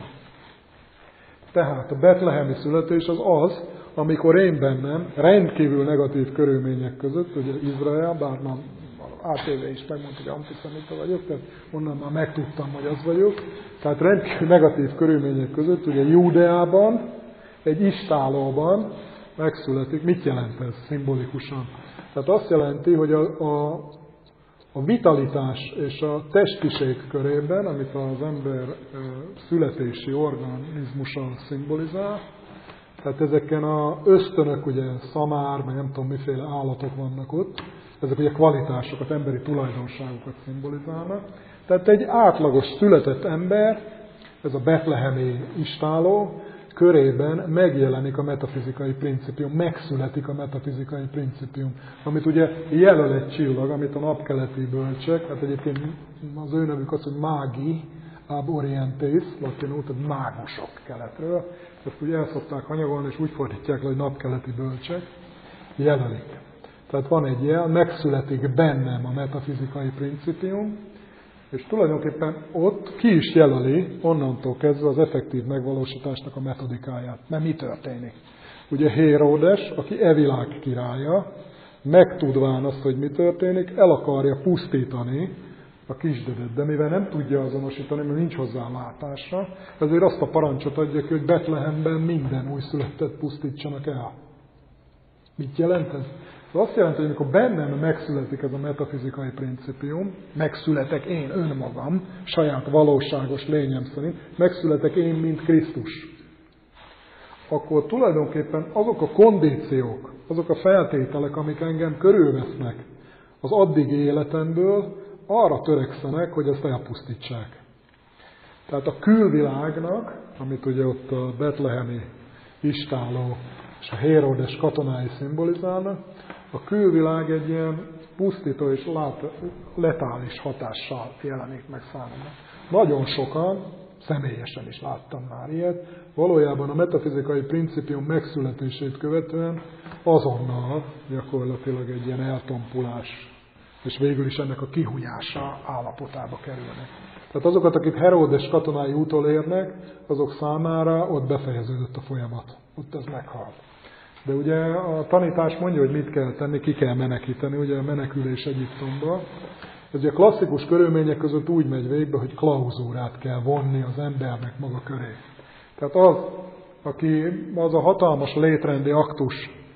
Tehát a betlehemi születés az az, amikor én bennem rendkívül negatív körülmények között, ugye Izrael, bár már á té vé is megmondta, hogy antiszemita vagyok, tehát onnan már megtudtam, hogy az vagyok. Tehát rendkívül negatív körülmények között, ugye Júdeában, egy istálóban megszületik. Mit jelent ez szimbolikusan? Tehát azt jelenti, hogy a, a, a vitalitás és a testiség körében, amit az ember születési organizmusa szimbolizál, tehát ezeken az ösztönök, ugye szamár, meg nem tudom miféle állatok vannak ott, ezek ugye kvalitásokat, emberi tulajdonságokat szimbolizálnak. Tehát egy átlagos született ember, ez a betlehemi istáló, körében megjelenik a metafizikai principium, megszületik a metafizikai principium, amit ugye jelöl egy csillag, amit a napkeleti bölcsek, hát egyébként az ő nevük az, hogy mági, ab orientis, latinul, tehát mágusok keletről, ezt úgy el szokták hanyagolni, és úgy fordítják le, hogy napkeleti bölcsek, jelölik. Tehát van egy jel, megszületik bennem a metafizikai principium, és tulajdonképpen ott ki is jelöli onnantól kezdve az effektív megvalósításnak a metodikáját. Mert mi történik? Ugye Héródes, aki e világ királya, megtudván azt, hogy mi történik, el akarja pusztítani a kisdedet, de mivel nem tudja azonosítani, mert nincs hozzá látása, ezért azt a parancsot adja ki, hogy Betlehemben minden újszülöttet pusztítsanak el. Mit jelent ez? Ez azt jelenti, hogy amikor bennem megszületik ez a metafizikai principium, megszületek én önmagam, saját valóságos lényem szerint, megszületek én, mint Krisztus, akkor tulajdonképpen azok a kondíciók, azok a feltételek, amik engem körülvesznek az addigi életemből, arra törekszenek, hogy ezt elpusztítsák. Tehát a külvilágnak, amit ugye ott a betlehemi istáló és a Héródes katonái szimbolizálnak, a külvilág egy ilyen pusztító és letális hatással jelenik meg számomra. Nagyon sokan, személyesen is láttam már ilyet, valójában a metafizikai principium megszületését követően azonnal gyakorlatilag egy ilyen eltompulás, és végül is ennek a kihunyása állapotába kerülnek. Tehát azokat, akik Heródes katonái utolérnek, azok számára ott befejeződött a folyamat. Ott ez meghalt. De ugye a tanítás mondja, hogy mit kell tenni, ki kell menekíteni, ugye a menekülés Egyiptomba. Ez ugye a klasszikus körülmények között úgy megy végbe, hogy klauzúrát kell vonni az embernek maga köré. Tehát az, aki az a hatalmas létrendi aktus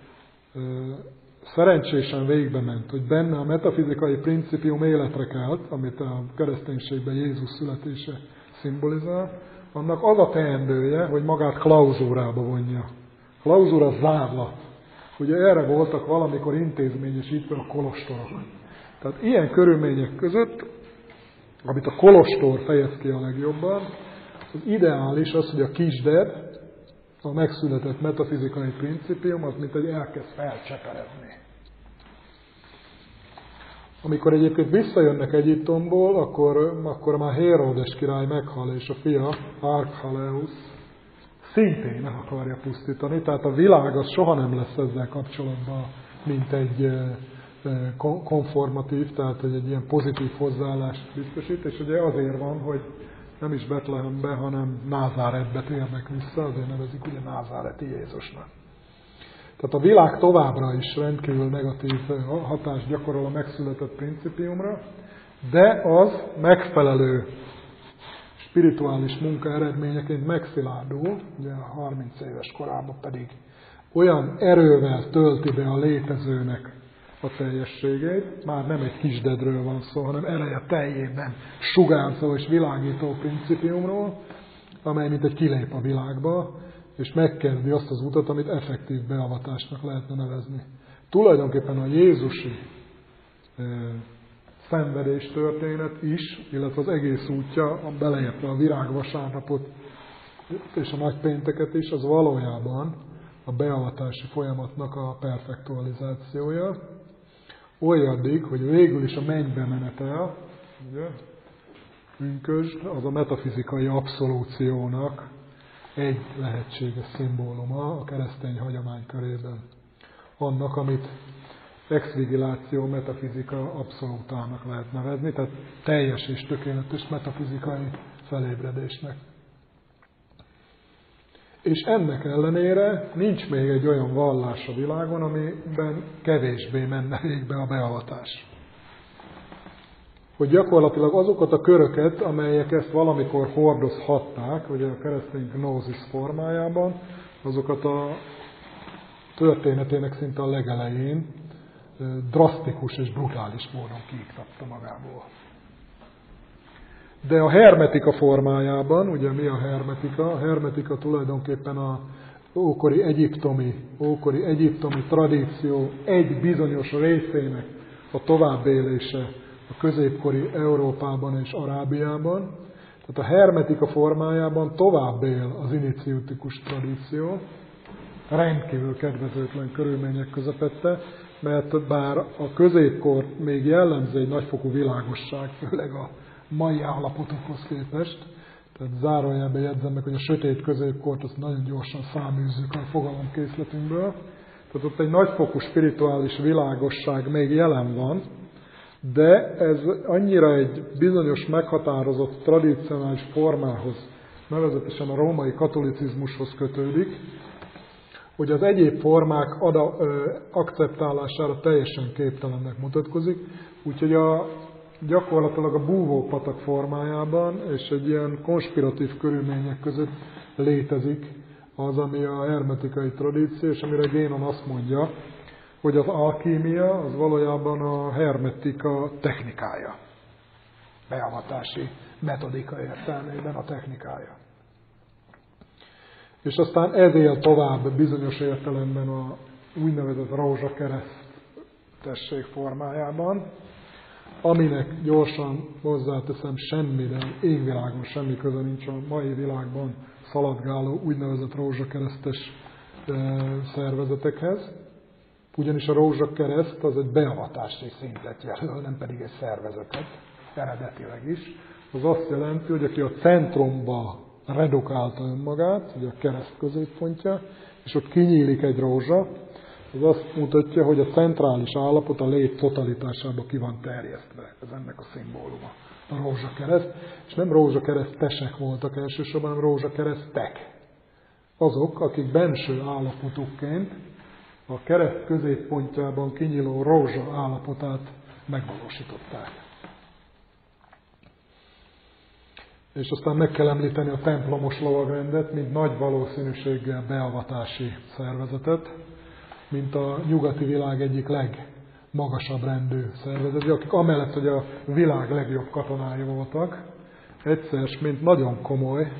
szerencsésen végbe ment, hogy benne a metafizikai principium életre kelt, amit a kereszténységben Jézus születése szimbolizál, annak az a teendője, hogy magát klauzúrába vonja. Klauzúra zárlat. Ugye erre voltak valamikor intézményesítve a kolostorok. Tehát ilyen körülmények között, amit a kolostor fejez ki a legjobban, az ideális az, hogy a kisded, a megszületett metafizikai principium, az mint egy elkezd felcseperedni. Amikor egyébként visszajönnek Egyiptomból, akkor, akkor már Héródes király meghal, és a fia, Archelaus, szintén meg akarja pusztítani, tehát a világ az soha nem lesz ezzel kapcsolatban, mint egy konformatív, tehát egy ilyen pozitív hozzáállást biztosít, és ugye azért van, hogy nem is Betlehembe, hanem Názáretbe térnek vissza, azért nevezik ugye Názáreti Jézusnak. Tehát a világ továbbra is rendkívül negatív hatást gyakorol a megszületett principiumra, de az megfelelő spirituális munka eredményeként megszilárdul, ugye a harminc éves korában pedig olyan erővel tölti be a létezőnek a teljességét, már nem egy kisdedről van szó, hanem ereje teljében sugárzó és világító principiumról, amely mint egy kilép a világba, és megkezdi azt az utat, amit effektív beavatásnak lehetne nevezni. Tulajdonképpen a jézusi e, szenvedés történet is, illetve az egész útja, beleértve a virágvasárnapot és a nagypénteket is, az valójában a beavatási folyamatnak a perfektualizációja, olyandig, hogy végül is a mennybe menetel, ugye, pünkösd, az a metafizikai abszolúciónak egy lehetséges szimbóluma a keresztény hagyomány körében. Annak, amit ex-vigiláció metafizika abszolútának lehet nevezni, tehát teljes és tökéletes metafizikai felébredésnek. És ennek ellenére nincs még egy olyan vallás a világon, amiben kevésbé menne végbe a beavatás. Hogy gyakorlatilag azokat a köröket, amelyek ezt valamikor hordozhatták, ugye a keresztény gnózis formájában, azokat a történetének szinte a legelején drasztikus és brutális módon kiiktatta magából. De a hermetika formájában, ugye mi a hermetika? A hermetika tulajdonképpen a ókori egyiptomi, ókori egyiptomi tradíció egy bizonyos részének a továbbélése a középkori Európában és Arábiában. Tehát a hermetika formájában tovább él az iniciatikus tradíció, rendkívül kedvezőtlen körülmények közepette, mert bár a középkor még jellemző egy nagyfokú világosság, főleg a mai állapotokhoz képest, tehát zárójelben jegyzem meg, hogy a sötét középkort azt nagyon gyorsan száműzzük a fogalomkészletünkből. Tehát ott egy nagyfokú spirituális világosság még jelen van, de ez annyira egy bizonyos meghatározott tradicionális formához, nevezetesen a római katolicizmushoz kötődik, hogy az egyéb formák ada, ö, akceptálására teljesen képtelennek mutatkozik, úgyhogy a, gyakorlatilag a búvópatak formájában és egy ilyen konspiratív körülmények között létezik az, ami a hermetikai tradíció, és amire Génon azt mondja, hogy az alkímia az valójában a hermetika technikája. Beavatási metodika értelmében a technikája. És aztán ez él tovább bizonyos értelemben a úgynevezett rózsakeresztesség formájában, aminek gyorsan hozzáteszem semmi, de égvilágon semmi köze nincs a mai világban szaladgáló úgynevezett rózsakeresztes szervezetekhez. Ugyanis a rózsakereszt az egy beavatási szintet jelöl, nem pedig egy szervezetet, eredetileg is. Az azt jelenti, hogy aki a centrumba redukálta önmagát, ugye a kereszt középpontja, és ott kinyílik egy rózsa, az azt mutatja, hogy a centrális állapot a lét totalitásába ki van terjesztve. Ez ennek a szimbóluma, a rózsakereszt. És nem rózsakeresztesek voltak elsősorban, hanem rózsakeresztek. Azok, akik benső állapotukként a kereszt középpontjában kinyíló rózsa állapotát megvalósították. És aztán meg kell említeni a templomos lovagrendet, mint nagy valószínűséggel beavatási szervezetet, mint a nyugati világ egyik legmagasabb rendű szervezet, akik amellett, hogy a világ legjobb katonái voltak, egyszer, mint nagyon komoly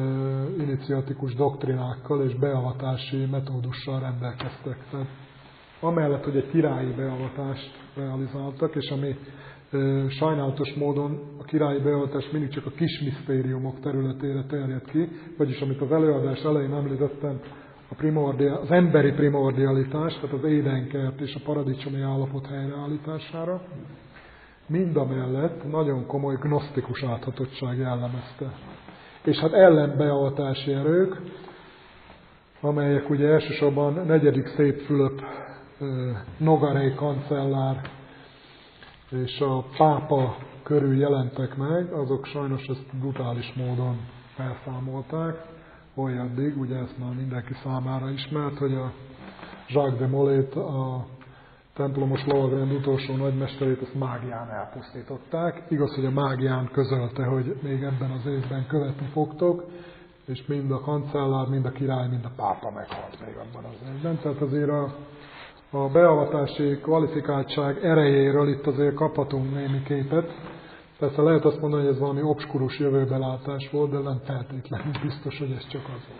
iniciatikus doktrinákkal és beavatási metódussal rendelkeztek. Tehát amellett, hogy egy királyi beavatást realizáltak, és ami e, sajnálatos módon a királyi beavatás mindig csak a kis misztériumok területére terjed ki, vagyis amit az előadás elején említettem, a primordial, az emberi primordialitás, tehát az édenkert és a paradicsomi állapot helyreállítására, mindamellett nagyon komoly gnosztikus áthatottság jellemezte. És hát ellenbeavatási erők, amelyek ugye elsősorban negyedik Szép Fülöp Nogaray kancellár és a pápa körül jelentek meg, azok sajnos ezt brutális módon felszámolták, olyandig, ugye ezt már mindenki számára ismert, hogy a Jacques de Molay-t, a templomos lovagrend utolsó nagymesterét, ezt mágián elpusztították. Igaz, hogy a mágián közölte, hogy még ebben az évben követni fogtok, és mind a kancellár, mind a király, mind a pápa meghalt még abban az évben. Tehát azért a, a beavatási kvalifikáltság erejéről itt azért kaphatunk némi képet. Persze lehet azt mondani, hogy ez valami obskurus jövőbelátás volt, de nem feltétlenül biztos, hogy ez csak az volt.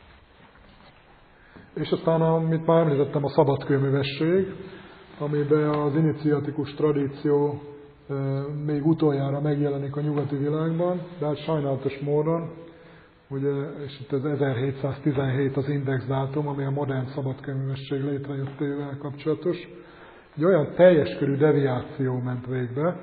És aztán, amit már említettem, a szabadkőművesség, amiben az iniciatikus tradíció e, még utoljára megjelenik a nyugati világban, de hát sajnálatos módon, ugye, és itt az ezerhétszáztizenhét az indexdátum, ami a modern szabadkőművesség létrejöttével kapcsolatos, egy olyan teljes körű deviáció ment végbe,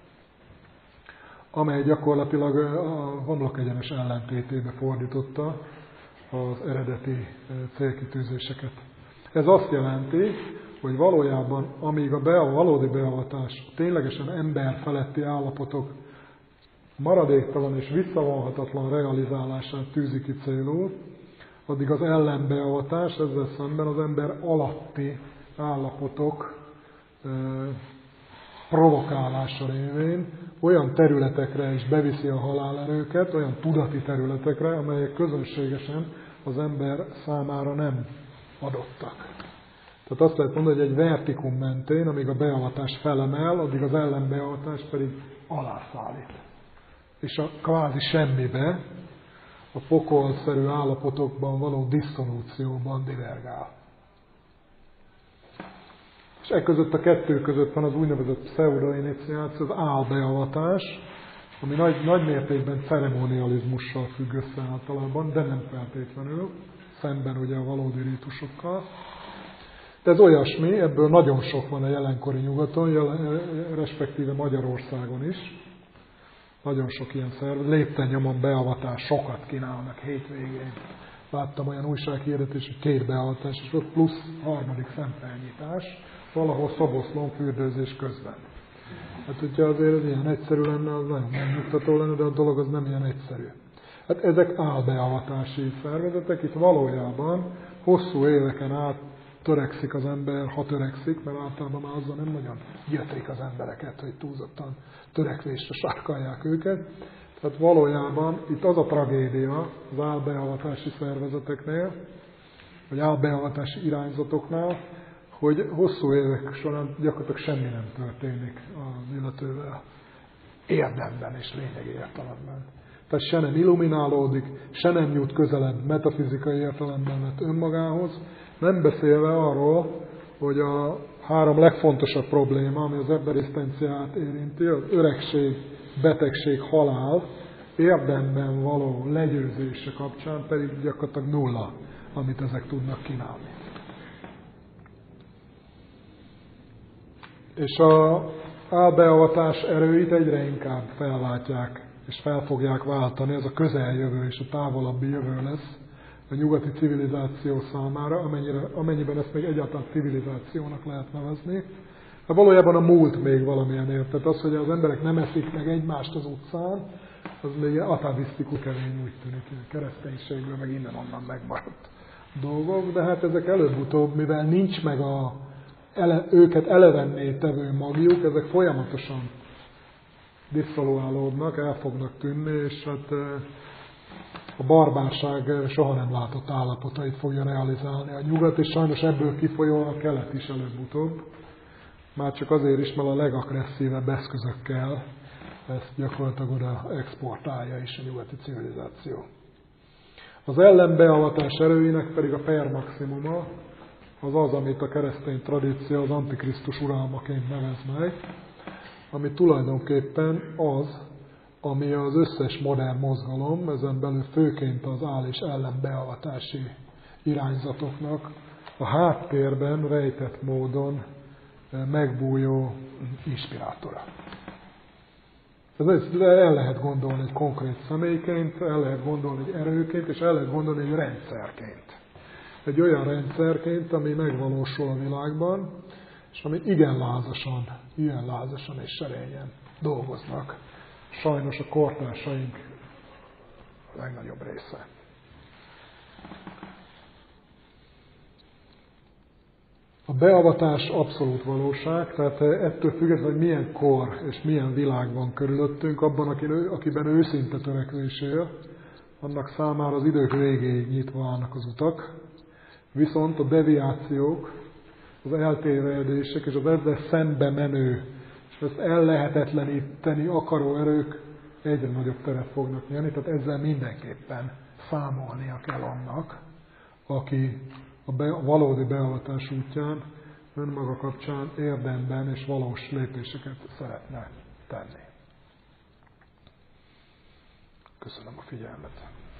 amely gyakorlatilag a homlokegyenes ellentétébe fordította az eredeti célkitűzéseket. Ez azt jelenti, hogy valójában, amíg a, be, a valódi beavatás ténylegesen emberfeletti állapotok maradéktalan és visszavonhatatlan realizálását tűzi ki célul, addig az ellenbeavatás ezzel szemben az ember alatti állapotok e, provokálása révén olyan területekre is beviszi a halálerőket, olyan tudati területekre, amelyek közönségesen az ember számára nem adottak. Tehát azt lehet mondani, hogy egy vertikum mentén, amíg a beavatás felemel, addig az ellenbeavatás pedig alászállít. És a kvázi semmibe, a pokolszerű állapotokban való diszolúcióban divergál. És e között a kettő között van az úgynevezett pseudoiniciáció, az álbeavatás, ami nagy, nagy mértékben ceremonializmussal függ össze általában, de nem feltétlenül, szemben ugye a valódi rítusokkal. De ez olyasmi, ebből nagyon sok van a jelenkori nyugaton, jelen, respektíve Magyarországon is. Nagyon sok ilyen szerv, lépten-nyomon beavatás, sokat kínálnak hétvégén. Láttam olyan újsághirdetés, hogy két beavatás, és ott plusz harmadik szemfelnyitás, valahol Szoboszlón fürdőzés közben. Hát hogyha azért ez ilyen egyszerű lenne, az nagyon megnyugtató lenne, de a dolog az nem ilyen egyszerű. Hát ezek álbeavatási szervezetek, itt valójában hosszú éveken át törekszik az ember, ha törekszik, mert általában már azzal nem nagyon gyötrik az embereket, hogy túlzottan törekvésre sarkalják őket. Tehát valójában itt az a tragédia az álbeavatási szervezeteknél, vagy álbeavatási irányzatoknál, hogy hosszú évek során gyakorlatilag semmi nem történik az illetővel érdemben és lényegi értelemben. Tehát se nem illuminálódik, se nem jut közelebb metafizikai értelemben vett önmagához, nem beszélve arról, hogy a három legfontosabb probléma, ami az emberisztenciát érinti, az öregség, betegség, halál, érdemben való legyőzése kapcsán pedig gyakorlatilag nulla, amit ezek tudnak kínálni. És az álbeavatás erőit egyre inkább fellátják, és fel fogják váltani, ez a közeljövő és a távolabbi jövő lesz a nyugati civilizáció számára, amennyire, amennyiben ezt még egyáltalán civilizációnak lehet nevezni. De valójában a múlt még valamilyen ért. Tehát az, hogy az emberek nem eszik meg egymást az utcán, az még atavisztikus kevény úgy tűnik, a kereszténységből meg innen-onnan megmaradt dolgok, de hát ezek előbb-utóbb, mivel nincs meg a, ele, őket elevenné tevő magjuk, ezek folyamatosan diszolválódnak, el fognak tűnni, és hát a barbárság soha nem látott állapotait fogja realizálni a nyugat, és sajnos ebből kifolyóan a kelet is előbb-utóbb. Már csak azért is, mert a legagresszívebb eszközökkel ezt gyakorlatilag oda exportálja is a nyugati civilizáció. Az ellenbeavatás erőinek pedig a per maximuma, az az, amit a keresztény tradíció az Antikrisztus uralmaként nevez meg, ami tulajdonképpen az, ami az összes modern mozgalom, ezen belül főként az áll- és ellenbeavatási irányzatoknak a háttérben rejtett módon megbújó inspirátora. Ez el lehet gondolni egy konkrét személyként, el lehet gondolni egy erőként, és el lehet gondolni egy rendszerként. Egy olyan rendszerként, ami megvalósul a világban, és ami igen lázasan, ilyen lázasan és serényen dolgoznak. Sajnos a kortársaink legnagyobb része. A beavatás abszolút valóság, tehát ettől függetlenül, hogy milyen kor és milyen világ van körülöttünk, abban, akiben őszinte törekvés él, annak számára az idők végéig nyitva állnak az utak, viszont a deviációk, az eltévedések és az ezzel szembe menő, és ezt ellehetetleníteni akaró erők egyre nagyobb teret fognak nyerni, tehát ezzel mindenképpen számolnia kell annak, aki a, be, a valódi beavatás útján önmaga kapcsán érdemben és valós lépéseket szeretne tenni. Köszönöm a figyelmet!